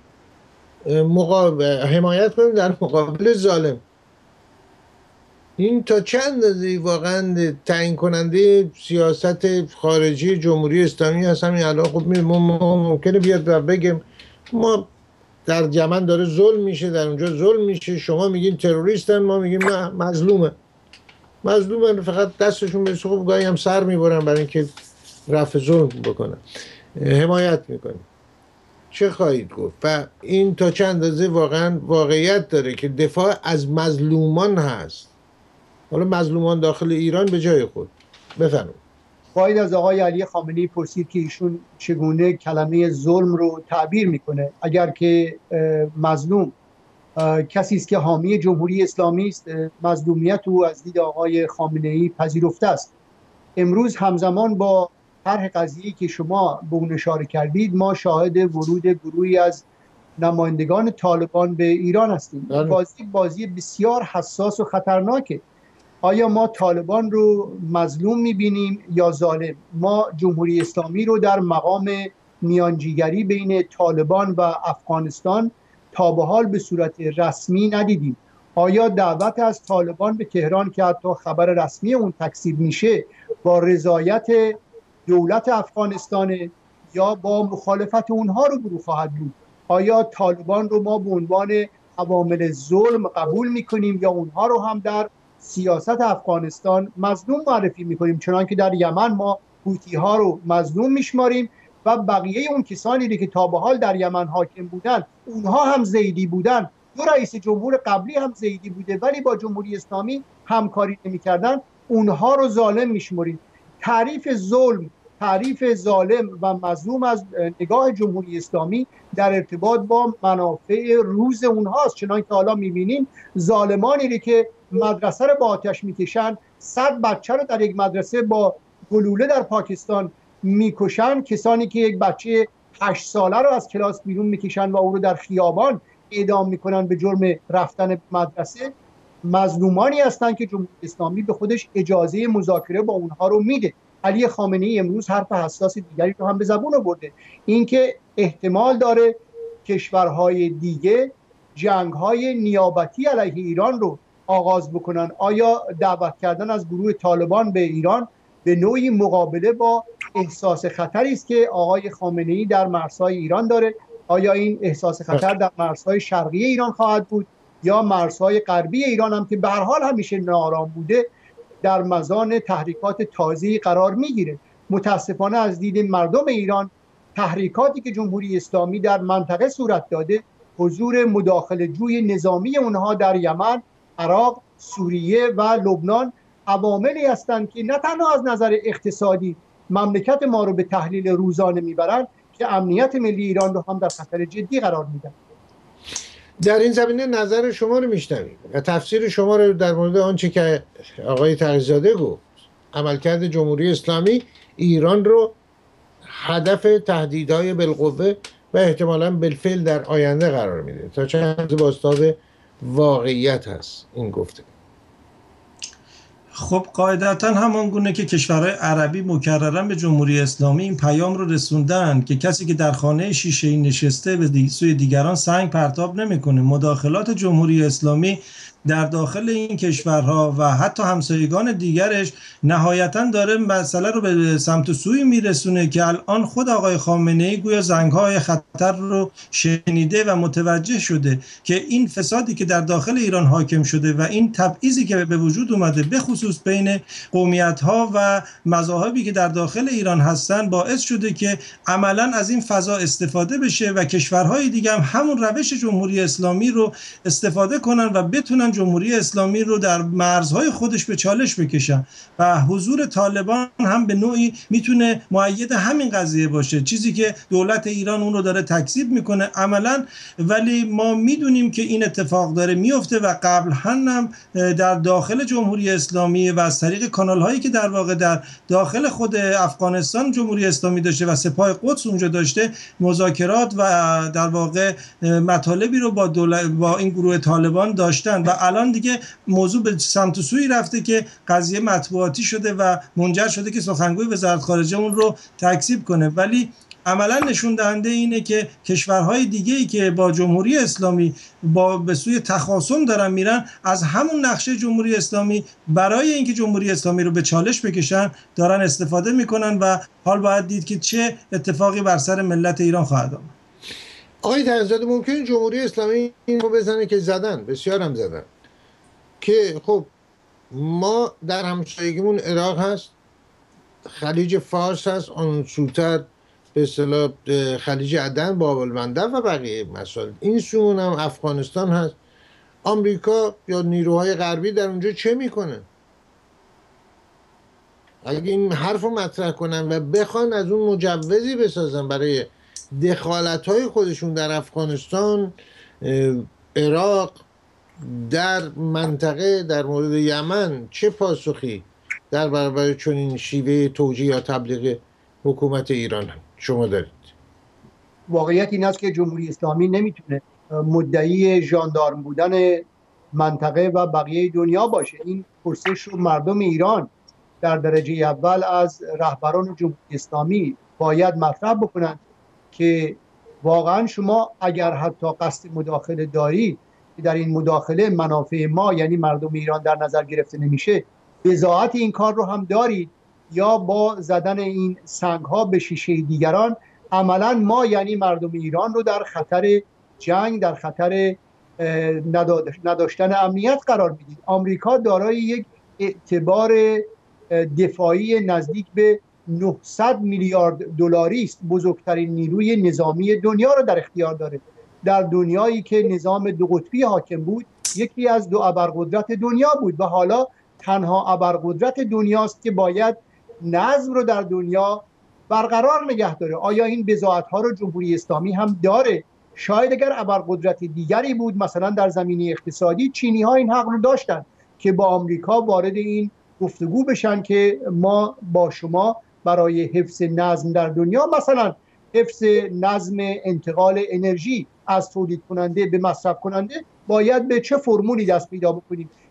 حمایت کنیم در مقابل ظالم. این تا چند اندازه واقعا تعیین کننده سیاست خارجی جمهوری اسلامی هست؟ همین الان خب ممکنه بیاد و بگم ما در یمن داره ظلم میشه، در اونجا ظلم میشه، شما میگین تروریستن، ما میگیم نه مظلومه فقط دستشون به سوق گاهی هم سر میبرن برای اینکه رفع ظلم بکنن، حمایت میکنن. چه خواهید گفت؟ و این تا چند اندازه واقعا واقعیت داره که دفاع از مظلومان هست، حالا مظلومان داخل ایران به جای خود. بفرمایید. باید از آقای علی خامنه‌ای پرسید که ایشون چگونه کلمه ظلم رو تعبیر میکنه. اگر که مظلوم کسی است که حامی جمهوری اسلامی است، مظلومیت او از دید آقای خامنه‌ای پذیرفته است. امروز همزمان با طرح قضیه‌ای که شما به اون اشاره کردید، ما شاهد ورود گروهی از نمایندگان طالبان به ایران هستیم. بازی بسیار حساس و خطرناکه. آیا ما طالبان رو مظلوم می‌بینیم یا ظالم؟ ما جمهوری اسلامی رو در مقام میانجیگری بین طالبان و افغانستان تا به حال به صورت رسمی ندیدیم. آیا دعوت از طالبان به تهران که حتی خبر رسمی اون تکذیب میشه با رضایت دولت افغانستان یا با مخالفت اونها رو برو خواهد بود؟ آیا طالبان رو ما به عنوان عوامل ظلم قبول میکنیم یا اونها رو هم در سیاست افغانستان مظلوم معرفی میکنیم؟ چنان که در یمن ما حوتی ها رو مظلوم میشماریم و بقیه اون کسانی که تا به حال در یمن حاکم بودن اونها هم زیدی بودن، دو رئیس جمهور قبلی هم زیدی بوده ولی با جمهوری اسلامی همکاری نمی‌کردن، اونها رو ظالم میشماریم. تعریف ظالم و مظلوم از نگاه جمهوری اسلامی در ارتباط با منافع روز اونهاست. چنان که حالا می‌بینیم ظالمانی که مدرسه رو با آتش میکشن، 100 بچه رو در یک مدرسه با گلوله در پاکستان میکشن، کسانی که یک بچه 8 ساله رو از کلاس بیرون میکشن و او رو در خیابان اعدام میکنن به جرم رفتن مدرسه. مظلومانی هستند که جمهوری اسلامی به خودش اجازه مذاکره با اونها رو میده. علی خامنه ای امروز حرف حساس دیگری رو هم به زبون آورده، اینکه احتمال داره کشورهای دیگه جنگ‌های نیابتی علیه ایران رو آغاز بکنن. آیا دعوت کردن از گروه طالبان به ایران به نوعی مقابله با احساس خطری است که آقای خامنه‌ای در مرزهای ایران داره؟ آیا این احساس خطر در مرزهای شرقی ایران خواهد بود یا مرزهای غربی ایران هم که به هر حال همیشه ناآرام بوده در مزان تحریکات تازه‌ای قرار میگیره؟ متاسفانه از دید مردم ایران تحریکاتی که جمهوری اسلامی در منطقه صورت داده، حضور مداخله جوی نظامی اونها در یمن، عراق، سوریه و لبنان عواملی هستند که نه تنها از نظر اقتصادی مملکت ما رو به تحلیل روزانه میبرند که امنیت ملی ایران رو هم در خطر جدی قرار میدن. در این زمینه نظر شما رو میشنویم و تفسیر شما رو در مورد آنچه که آقای تقی‌زاده گفت، عملکرد جمهوری اسلامی ایران رو هدف تهدیدهای بالقوه و احتمالاً بالفعل در آینده قرار میده. تا چند بازتاب واقعیت هست این گفته؟ خب قاعدتا همان گونه که کشورهای عربی مکررن به جمهوری اسلامی این پیام رو رسوندن که کسی که در خانه شیشه‌ای نشسته به سوی دیگران سنگ پرتاب نمیکنه. مداخلات جمهوری اسلامی در داخل این کشورها و حتی همسایگان دیگرش نهایتاً داره مسئله رو به سمت سوی میرسونه که الان خود آقای خامنه‌ای گویا زنگ‌های خطر رو شنیده و متوجه شده که این فسادی که در داخل ایران حاکم شده و این تبعیضی که به وجود اومده به خصوص بین قومیت‌ها و مذاهبی که در داخل ایران هستن باعث شده که عملاً از این فضا استفاده بشه و کشورهای دیگه هم همون روش جمهوری اسلامی رو استفاده کنن و بتونن جمهوری اسلامی رو در مرزهای خودش به چالش بکشن و حضور طالبان هم به نوعی میتونه مؤید همین قضیه باشه، چیزی که دولت ایران اون رو داره تکذیب میکنه عملاً. ولی ما میدونیم که این اتفاق داره میفته و قبل هم در داخل جمهوری اسلامی و از طریق کانال هایی که در واقع در داخل خود افغانستان جمهوری اسلامی داشته و سپاه قدس اونجا داشته مذاکرات و در واقع مطالبی رو با این گروه طالبان داشتن و الان دیگه موضوع به سمت سوی رفته که قضیه مطبوعاتی شده و منجر شده که سخنگوی وزارت خارجه اون رو تکذیب کنه. ولی عملا نشون دهنده اینه که کشورهای دیگه‌ای که با جمهوری اسلامی به سوی تخاصم دارن میرن از همون نقشه جمهوری اسلامی برای اینکه جمهوری اسلامی رو به چالش بکشن دارن استفاده میکنن و حال باید دید که چه اتفاقی بر سر ملت ایران خواهد آمد. آقای تقی‌زاده ممکنه جمهوری اسلامی این رو بزنه که زدن، بسیار هم زدن، که خب ما در همسایگیمون عراق هست، خلیج فارس هست، آن سوتر به اصطلاح خلیج عدن، باب المندب و بقیه مسائل، این سون هم افغانستان هست. آمریکا یا نیروهای غربی در اونجا چه میکنن؟ اگه این حرف رو مطرح کنن و بخوان از اون مجوزی بسازن برای دخالت‌های خودشون در افغانستان، عراق، در منطقه، در مورد یمن، چه پاسخی در برابر چنین شیوه توجیه یا تبلیغ حکومت ایران شما دارید؟ واقعیت این است که جمهوری اسلامی نمیتونه مدعی ژاندارم بودن منطقه و بقیه دنیا باشه. این پرسش رو مردم ایران در درجه اول از رهبران جمهوری اسلامی باید مطرح بکنند که واقعا شما اگر حتی قصد مداخله دارید که در این مداخله منافع ما یعنی مردم ایران در نظر گرفته نمیشه، بضاعت این کار رو هم دارید یا با زدن این سنگ ها به شیشه دیگران عملا ما یعنی مردم ایران رو در خطر جنگ، در خطر نداشتن امنیت قرار میدید. آمریکا دارای یک اعتبار دفاعی نزدیک به 900 میلیارد دلاری است، بزرگترین نیروی نظامی دنیا رو در اختیار داره. در دنیایی که نظام دو قطبی حاکم بود، یکی از دو ابرقدرت دنیا بود و حالا تنها ابرقدرت دنیاست که باید نظم رو در دنیا برقرار نگه داره. آیا این بضاعت‌ها رو جمهوری اسلامی هم داره؟ شاید اگر ابرقدرت دیگری بود، مثلا در زمینه اقتصادی، چینی‌ها این حق رو داشتن که با آمریکا وارد این گفتگو بشن که ما با شما برای حفظ نظم در دنیا، مثلا حفظ نظم انتقال انرژی از تولید کننده به مصرف کننده، باید به چه فرمولی دست پیدا بکنیم.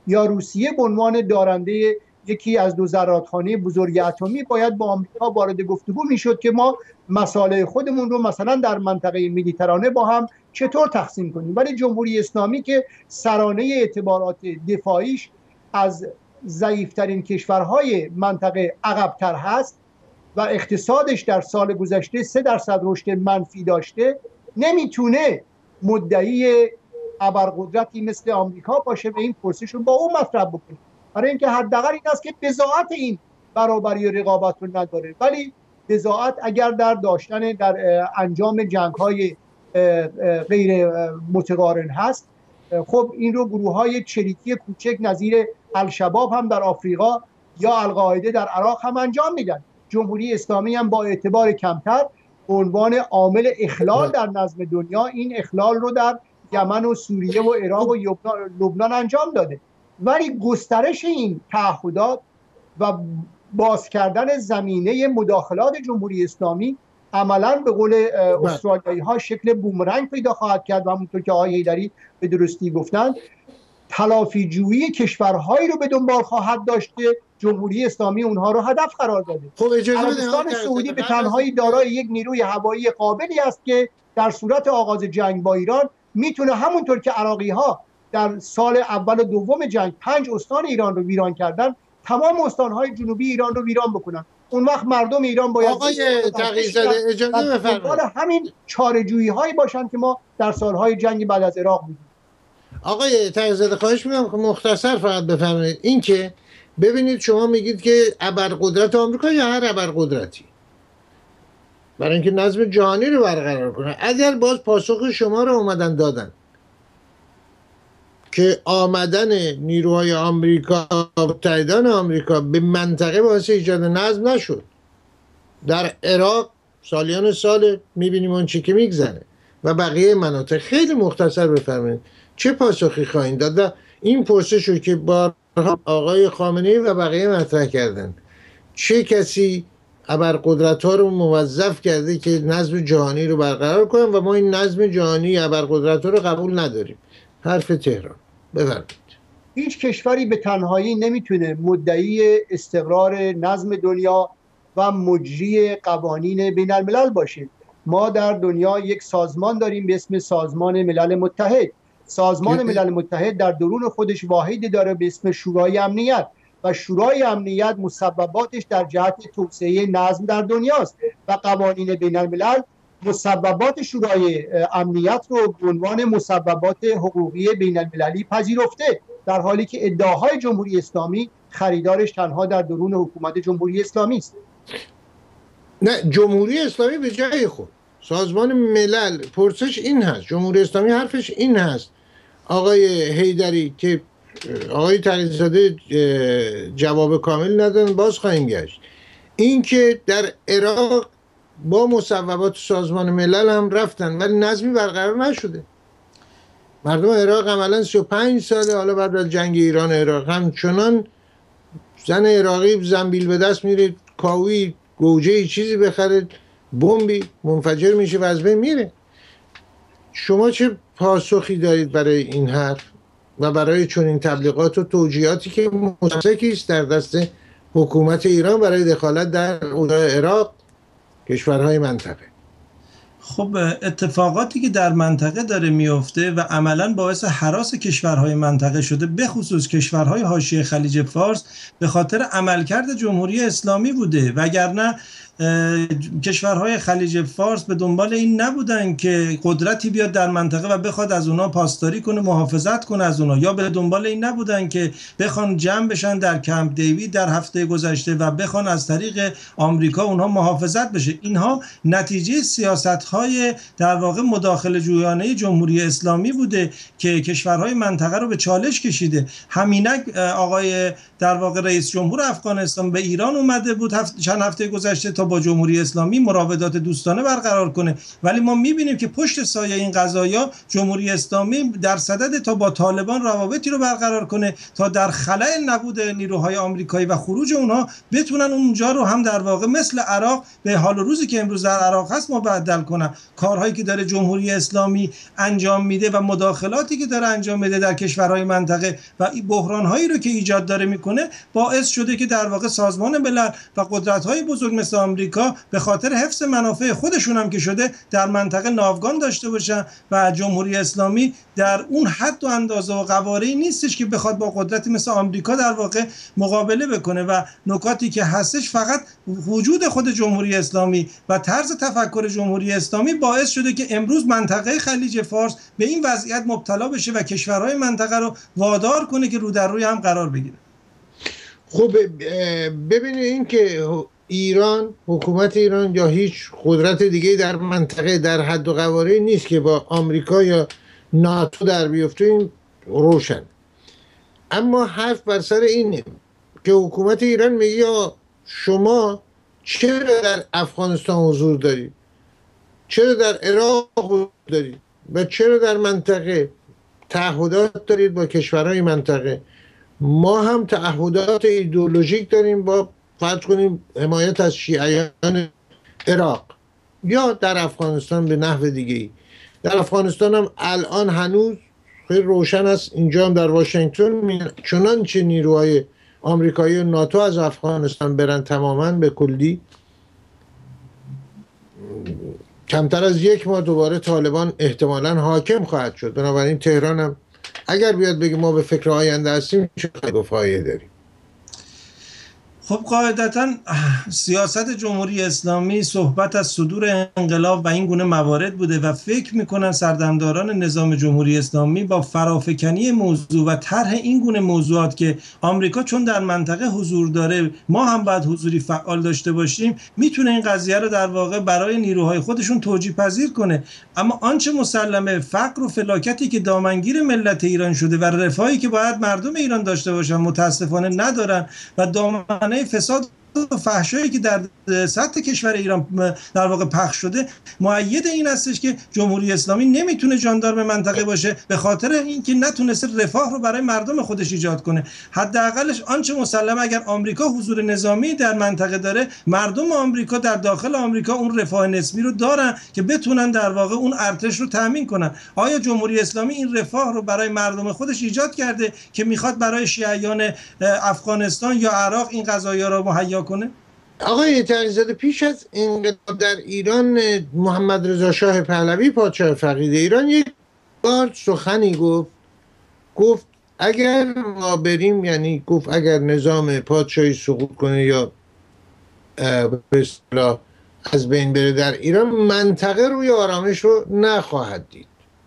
یا روسیه به عنوان دارنده یکی از دو زرادخانه بزرگ اتمی باید با آمریکا وارد گفتگو میشد که ما مصالح خودمون رو مثلا در منطقه مدیترانه با هم چطور تقسیم کنیم. ولی جمهوری اسلامی که سرانه اعتبارات دفاعیش از ضعیفترین کشورهای منطقه عقب‌تر هست و اقتصادش در سال گذشته 3% رشد منفی داشته، نمیتونه مدعی ابرقدرتی مثل آمریکا باشه و این پرسش رو با اون مطرح بکنه. برای اینکه حداقل این است که بضاعت این برابری و رقابت رو نداره. ولی بضاعت اگر در انجام جنگ‌های غیر متقارن هست، خب این رو گروه‌های چریکی کوچک نظیر الشباب هم در آفریقا یا القاعده در عراق هم انجام میدن. جمهوری اسلامی هم با اعتبار کمتر به عنوان عامل اخلال در نظم دنیا این اخلال رو در یمن و سوریه و عراق و لبنان انجام داده. ولی گسترش این تعهدات و باز کردن زمینه مداخلات جمهوری اسلامی عملاً به قول استرالیایی ها شکل بومرنگ پیدا خواهد کرد و همونطور که آقای حیدری به درستی گفتند تلافی جویی کشورهایی رو به دنبال خواهد داشت که جمهوری اسلامی اونها رو هدف قرار داده. خب عربستان سعودی به تنهایی دارای یک نیروی هوایی قابلی است که در صورت آغاز جنگ با ایران میتونه همونطور که عراقی ها در سال اول و دوم جنگ 5 استان ایران رو ویران کردن، تمام استانهای جنوبی ایران رو ویران بکنن. اون وقت مردم ایران باید آقای تقی‌زاده اجازه بفرمایید همین چاره‌جویی هایی باشن که ما در سالهای جنگ بعد از عراق دیدیم. آقای تقی‌زاده خواهش می‌کنم که مختصر فقط بفرمایید. این که ببینید شما میگید که ابرقدرت آمریکا یا هر ابرقدرتی برای اینکه نظم جهانی رو برقرار کنه، اگر باز پاسخ شما رو اومدن دادن که آمدن نیروهای آمریکا متحدان آمریکا به منطقه باعث ایجاد نظم نشد، در عراق سالیان سال میبینیم اون چی که میگذره و بقیه مناطق، خیلی مختصر بفرمایید چه پاسخی خواهید داد؟ و این پرسش رو که با آقای خامنه‌ای و بقیه مطرح کردن، چه کسی ابرقدرت‌ها رو موظف کرده که نظم جهانی رو برقرار کنن و ما این نظم جهانی ابرقدرت‌ها رو قبول نداریم؟ حرف تهران. بفرمایید. هیچ کشوری به تنهایی نمیتونه مدعی استقرار نظم دنیا و مجری قوانین بین الملل باشه. ما در دنیا یک سازمان داریم به اسم سازمان ملل متحد. سازمان ملل متحد در درون خودش واحدی داره به اسم شورای امنیت و شورای امنیت مسبباتش در جهت توسعه نظم در دنیاست و قوانین بین الملل مسببات شورای امنیت رو به عنوان مسببات حقوقی بین المللی پذیرفته، در حالی که ادعاهای جمهوری اسلامی خریدارش تنها در درون حکومت جمهوری اسلامی است. نه، جمهوری اسلامی به جای خود، سازمان ملل، پرسش این هست، جمهوری اسلامی حرفش این هست آقای حیدری که آقای تقی‌زاده جواب کامل ندادن، باز خواهیم گشت، این که در عراق با مصوبات سازمان ملل هم رفتن ولی نظمی برقرار نشده. مردم عراق عملا 35 ساله حالا بعد از جنگ ایران عراق همچنان زن عراقی زنبیل به دست میره، کاوی گوجه چیزی بخره، بمبی منفجر میشه و از بین میره. شما چه پاسخی دارید برای این حرف و برای چنین تبلیغات و توجیهاتی که متمسکی است در دست حکومت ایران برای دخالت در اوضاع عراق، کشورهای منطقه؟ خب اتفاقاتی که در منطقه داره میفته و عملاً باعث هراس کشورهای منطقه شده، به خصوص کشورهای حاشیه خلیج فارس، به خاطر عملکرد جمهوری اسلامی بوده. وگرنه کشورهای خلیج فارس به دنبال این نبودن که قدرتی بیاد در منطقه و بخواد از اونا پاسداری کنه، محافظت کنه از اونا، یا به دنبال این نبودن که بخوان جمع بشن در کمپ دیوید در هفته گذشته و بخوان از طریق آمریکا اونها محافظت بشه. اینها نتیجه سیاست‌های در واقع مداخله جویانه جمهوری اسلامی بوده که کشورهای منطقه رو به چالش کشیده. همینک آقای در واقع رئیس جمهور افغانستان به ایران اومده بود چند هفته گذشته تا تا با جمهوری اسلامی مراودات دوستانه برقرار کنه، ولی ما میبینیم که پشت سایه این قضایا جمهوری اسلامی در صدد تا با طالبان روابطی رو برقرار کنه تا در خلأ نبود نیروهای آمریکایی و خروج اونها بتونن اونجا رو هم در واقع مثل عراق به حال و روزی که امروز در عراق هست مبدل کنن. کارهایی که داره جمهوری اسلامی انجام میده و مداخلاتی که داره انجام میده در کشورهای منطقه و این بحرانهایی رو که ایجاد داره میکنه باعث شده که در واقع سازمان ملل و قدرت‌های بزرگ مثل آمریکا به خاطر حفظ منافع خودشون هم که شده در منطقه ناوگان داشته باشن و جمهوری اسلامی در اون حد و اندازه و قواره نیستش که بخواد با قدرتی مثل آمریکا در واقع مقابله بکنه و نکاتی که هستش فقط وجود خود جمهوری اسلامی و طرز تفکر جمهوری اسلامی باعث شده که امروز منطقه خلیج فارس به این وضعیت مبتلا بشه و کشورهای منطقه رو وادار کنه که رو در روی هم قرار بگیره. خب ببینید این که ایران، حکومت ایران یا هیچ قدرت دیگه در منطقه در حد و قواره نیست که با آمریکا یا ناتو در بیفته، این روشن. اما حرف بر سر اینه که حکومت ایران میگه شما چرا در افغانستان حضور دارید، چرا در عراق حضور دارید و چرا در منطقه تعهدات دارید با کشورهای منطقه. ما هم تعهدات ایدئولوژیک داریم با فرض کنیم حمایت از شیعیان عراق یا در افغانستان به نحو دیگه‌ای. در افغانستان هم الان هنوز خیلی روشن است، اینجا هم در واشنگتن چنانچه نیروهای آمریکایی و ناتو از افغانستان برن تماما به کلی، کمتر از یک ماه دوباره طالبان احتمالاً حاکم خواهد شد. بنابراین تهران هم اگر بیاد بگه ما به فکر آینده هستیم چه فایده داریم؟ خب قاعدتا سیاست جمهوری اسلامی صحبت از صدور انقلاب و این گونه موارد بوده و فکر میکنن سردمداران نظام جمهوری اسلامی با فرافکنی موضوع و طرح این گونه موضوعات که آمریکا چون در منطقه حضور داره ما هم باید حضوری فعال داشته باشیم میتونه این قضیه رو در واقع برای نیروهای خودشون توجیه پذیر کنه. اما آنچه مسلمه فقر و فلاکتی که دامنگیر ملت ایران شده و رفاهی که باید مردم ایران داشته باشن متاسفانه ندارن و دامنه فساد و فحشایی که در سطح کشور ایران در واقع پخش شده مؤید این هستش که جمهوری اسلامی نمیتونه جاندارم منطقه باشه به خاطر اینکه نتونسته رفاه رو برای مردم خودش ایجاد کنه. حداقلش آنچه مسلمه اگر آمریکا حضور نظامی در منطقه داره مردم آمریکا در داخل آمریکا اون رفاه نسبی رو دارن که بتونن در واقع اون ارتش رو تامین کنن. آیا جمهوری اسلامی این رفاه رو برای مردم خودش ایجاد کرده که میخواد برای شیعیان افغانستان یا عراق این قضایا رو مهیا کنه؟ آقای تقی‌زاده، پیش از انقلاب در ایران محمد رضا شاه پهلوی پادشاه فقید ایران یک بار سخنی گفت اگر ما بریم، یعنی گفت اگر نظام پادشاهی سقوط کنه یا به اصطلاح از بین بره در ایران منطقه روی آرامش رو نخواهد دید.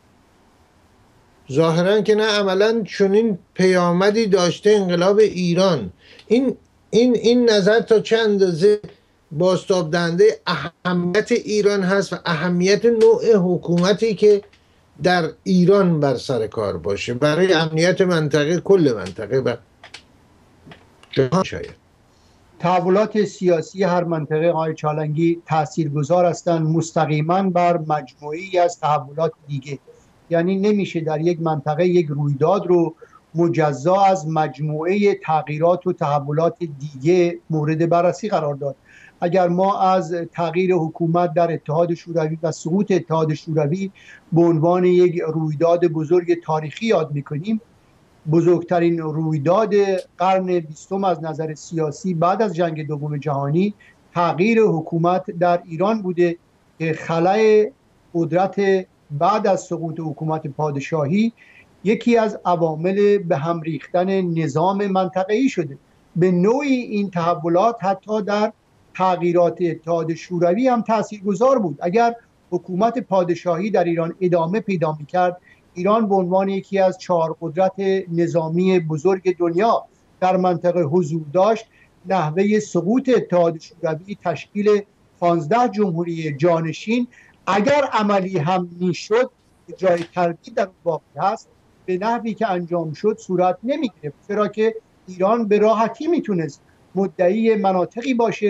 ظاهرا که نه، عملا چنین پیامدی داشته انقلاب ایران. این نظر تا چند اندازه بازتاب دهنده اهمیت ایران هست و اهمیت نوع حکومتی که در ایران بر سر کار باشه برای امنیت منطقه، کل منطقه و جهان. شاید تحولات سیاسی هر منطقه آقای چالنگی تاثیرگذار هستند مستقیما بر مجموعی از تحولات دیگه. یعنی نمیشه در یک منطقه یک رویداد رو مجزا از مجموعه تغییرات و تحولات دیگه مورد بررسی قرار داد. اگر ما از تغییر حکومت در اتحاد شوروی و سقوط اتحاد شوروی به عنوان یک رویداد بزرگ تاریخی یاد میکنیم، بزرگترین رویداد قرن 20 از نظر سیاسی بعد از جنگ دوم جهانی تغییر حکومت در ایران بوده که خلأ قدرت بعد از سقوط حکومت پادشاهی یکی از عوامل به هم ریختن نظام منطقه‌ای شده. به نوعی این تحولات حتی در تغییرات اتحاد شوروی هم تاثیرگذار بود. اگر حکومت پادشاهی در ایران ادامه پیدا می‌کرد، ایران به عنوان یکی از 4 قدرت نظامی بزرگ دنیا در منطقه حضور داشت، نحوه سقوط اتحاد شوروی، تشکیل 15 جمهوری جانشین اگر عملی هم میشد، جای تردید در واقع هست، به نحوی که انجام شد صورت نمیگرفت، چرا که ایران به راحتی میتونست مدعی مناطقی باشه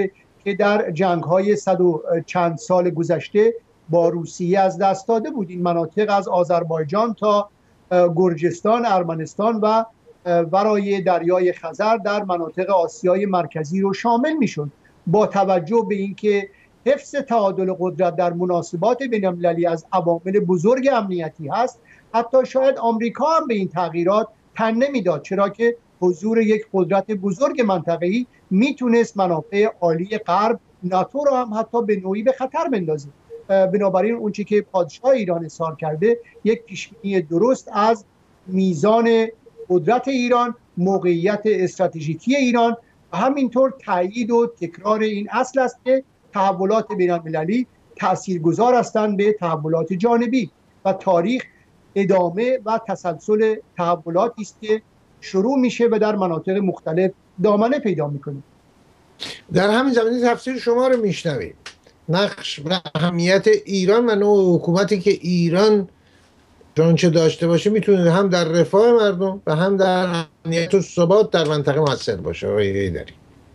که در جنگ‌های 100 و چند سال گذشته با روسیه از دست داده بود. این مناطق از آذربایجان تا گرجستان، ارمنستان و ورای دریای خزر در مناطق آسیای مرکزی رو شامل میشد. با توجه به اینکه حفظ تعادل قدرت در مناسبات بین‌المللی از عوامل بزرگ امنیتی هست، حتی شاید آمریکا هم به این تغییرات تن نمیداد، چرا که حضور یک قدرت بزرگ منطقه‌ای میتونست منافع عالی غرب، ناتو رو هم حتی به نوعی به خطر بندازه. بنابراین اونچه که پادشاه ایران اظهار کرده یک پیشبینی درست از میزان قدرت ایران، موقعیت استراتژیکی ایران و همینطور تایید و تکرار این اصل است که تحولات بین‌المللی تاثیرگذار هستند به تحولات جانبی و تاریخ ادامه و تسلسل تحولاتی است که شروع میشه و در مناطق مختلف دامنه پیدا میکنه. در همین زمینه تفسیر شما رو میشنویم. نقش و اهمیت ایران و نوع حکومتی که ایران چه داشته باشه میتونه هم در رفاه مردم و هم در امنیت و ثبات در منطقه موثر باشه. آقای حیدری،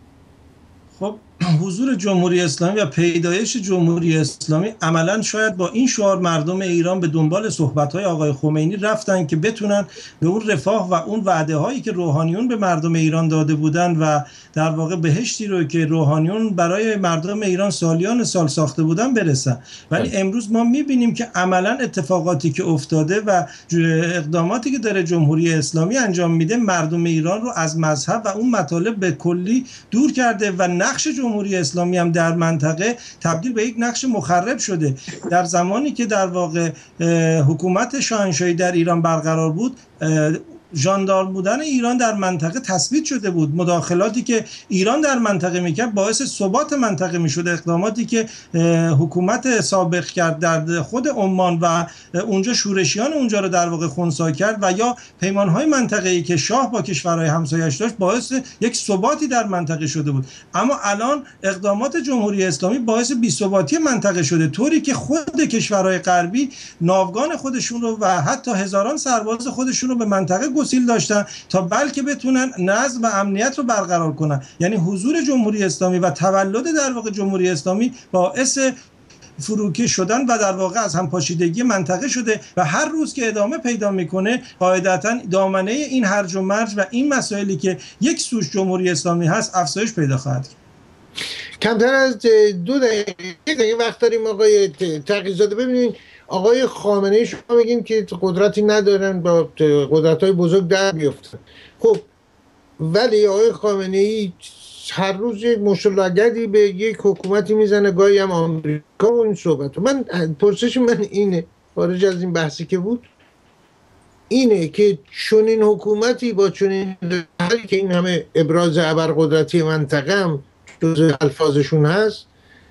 خب حضور جمهوری اسلامی و پیدایش جمهوری اسلامی عملا شاید با این شعار مردم ایران به دنبال صحبت‌های آقای خمینی رفتن که بتونن به اون رفاه و اون وعده‌هایی که روحانیون به مردم ایران داده بودن و در واقع بهشتی رو که روحانیون برای مردم ایران سالیان سال ساخته بودن برسن. ولی امروز ما می‌بینیم که عملا اتفاقاتی که افتاده و اقداماتی که داره جمهوری اسلامی انجام میده مردم ایران رو از مذهب و اون مطالب به کلی دور کرده و نقش جمهوری اسلامی هم در منطقه تبدیل به یک نقش مخرب شده. در زمانی که در واقع حکومت شاهنشاهی در ایران برقرار بود، ژاندارم بودن ایران در منطقه تثبیت شده بود. مداخلاتی که ایران در منطقه میکرد باعث ثبات منطقه میشد. اقداماتی که حکومت سابق کرد در خود عمان و اونجا شورشیان اونجا رو در واقع خنثی کرد و یا پیمانهای منطقه‌ای که شاه با کشورهای همسایه‌اش داشت باعث یک ثباتی در منطقه شده بود. اما الان اقدامات جمهوری اسلامی باعث بی‌ثباتی منطقه شده، طوری که خود کشورهای غربی ناوگان خودشون رو و حتی هزاران سرباز خودشون رو به منطقه گسیل داشتن تا بلکه بتونن نظم و امنیت رو برقرار کنن. یعنی حضور جمهوری اسلامی و تولد در واقع جمهوری اسلامی باعث فروکش شدن و در واقع از همپاشیدگی منطقه شده و هر روز که ادامه پیدا میکنه قاعدتاً دامنه این هرج و مرج و این مسائلی که یک سوش جمهوری اسلامی هست افزایش پیدا خواهد کرد. کمتر از 2 دقیقه وقت داریم آقای تقی‌زاده. ببینید آقای خامنه ای شما میگین که قدرتی ندارن با قدرت‌های بزرگ در بیفتن. خب ولی آقای خامنه ای هر روز یک مشلگدی به یک حکومتی میزنه، گاهی هم آمریکا و این صحبت. من پرسش من اینه، خارج از این بحثی که بود، اینه که چنین حکومتی با چنین حالی که این همه ابراز ابرقدرتی منطقه هم جز الفاظشون هست،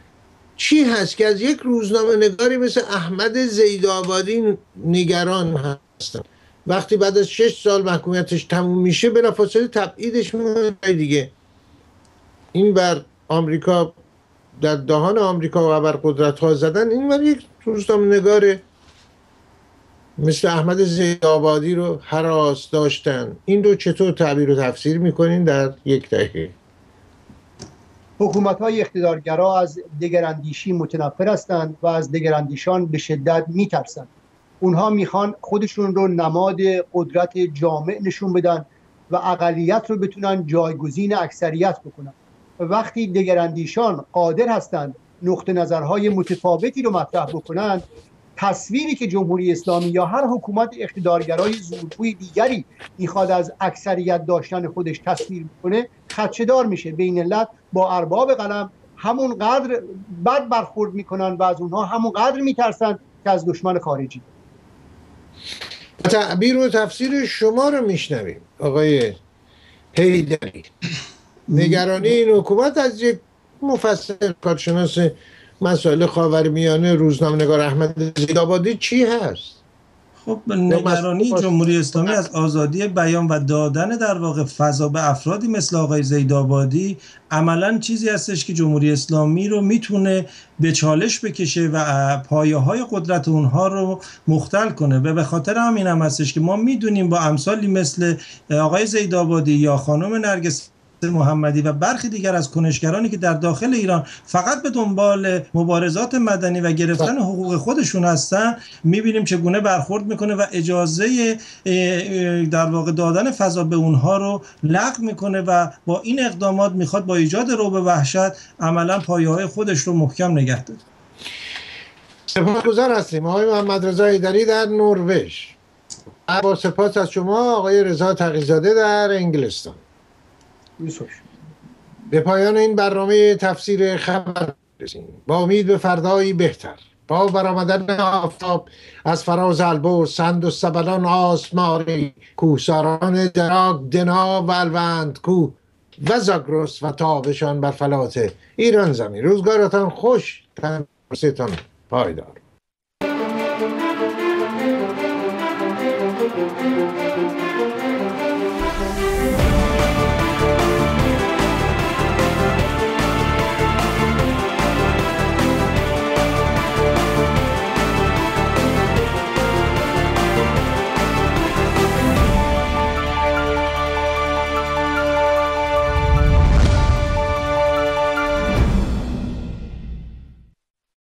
چی هست که از یک روزنامه نگاری مثل احمد زیدآبادی نگران هستن وقتی بعد از 6 سال محکومیتش تموم میشه بلافاصله تبعیدش میکنه دیگه؟ این بر آمریکا در دهان آمریکا و ابرقدرت ها زدن، این بر یک روزنامه نگار مثل احمد زیدآبادی رو هراس داشتن. این رو چطور تعبیر و تفسیر میکنین در 1 دقیقه؟ حکومت‌های اقتدارگرا از دگراندیشی متنفر هستند و از دگراندیشان به شدت میترسند. اونها میخوان خودشون رو نماد قدرت جامع نشون بدن و اقلیت رو بتونن جایگزین اکثریت بکنن. وقتی دگراندیشان قادر هستند نقطه نظرهای متفاوتی رو مطرح بکنن، تصویری که جمهوری اسلامی یا هر حکومت اقتدارگرای زورگوی دیگری میخواد از اکثریت داشتن خودش تصویر بکنه خدشه‌دار میشه. بین علت با ارباب قلم همون قدر بد برخورد میکنن و از اونها همون قدر میترسن که از دشمن خارجی. تعبیر و تفسیر شما رو میشنویم آقای حیدری. نگرانی این حکومت از یک مفسر کارشناس مسائل خاورمیانه روزنامه‌نگار احمد زیدآبادی چی هست؟ خب نگرانی جمهوری اسلامی از آزادی بیان و دادن در واقع فضا به افرادی مثل آقای زیدآبادی عملاً چیزی هستش که جمهوری اسلامی رو میتونه به چالش بکشه و پایه‌های قدرت اونها رو مختل کنه و به خاطر همین هم هستش که ما میدونیم با امثالی مثل آقای زیدآبادی یا خانم نرگس محمدی و برخی دیگر از کنشگرانی که در داخل ایران فقط به دنبال مبارزات مدنی و گرفتن حقوق خودشون هستن، میبینیم چگونه برخورد میکنه و اجازه در واقع دادن فضا به اونها رو لغو میکنه و با این اقدامات میخواد با ایجاد رعب و وحشت عملا پایه‌های خودش رو محکم نگه داره. سپاسگزار هستیم آقای محمد رضا حیدری در نروژ. با سپاس از شما آقای رضا تقی‌زاده در انگلستان. به پایان این برنامه تفسیر خبر رسیدیم. با امید به فردایی بهتر، با برآمدن آفتاب از فراز البرز، سند و سبلان آسماری، کوهساران دراگ دنا و الوند کوه و زاگرس و تابشان بر فلات ایران زمین. روزگارتان خوش، تندرستیتان پایدار.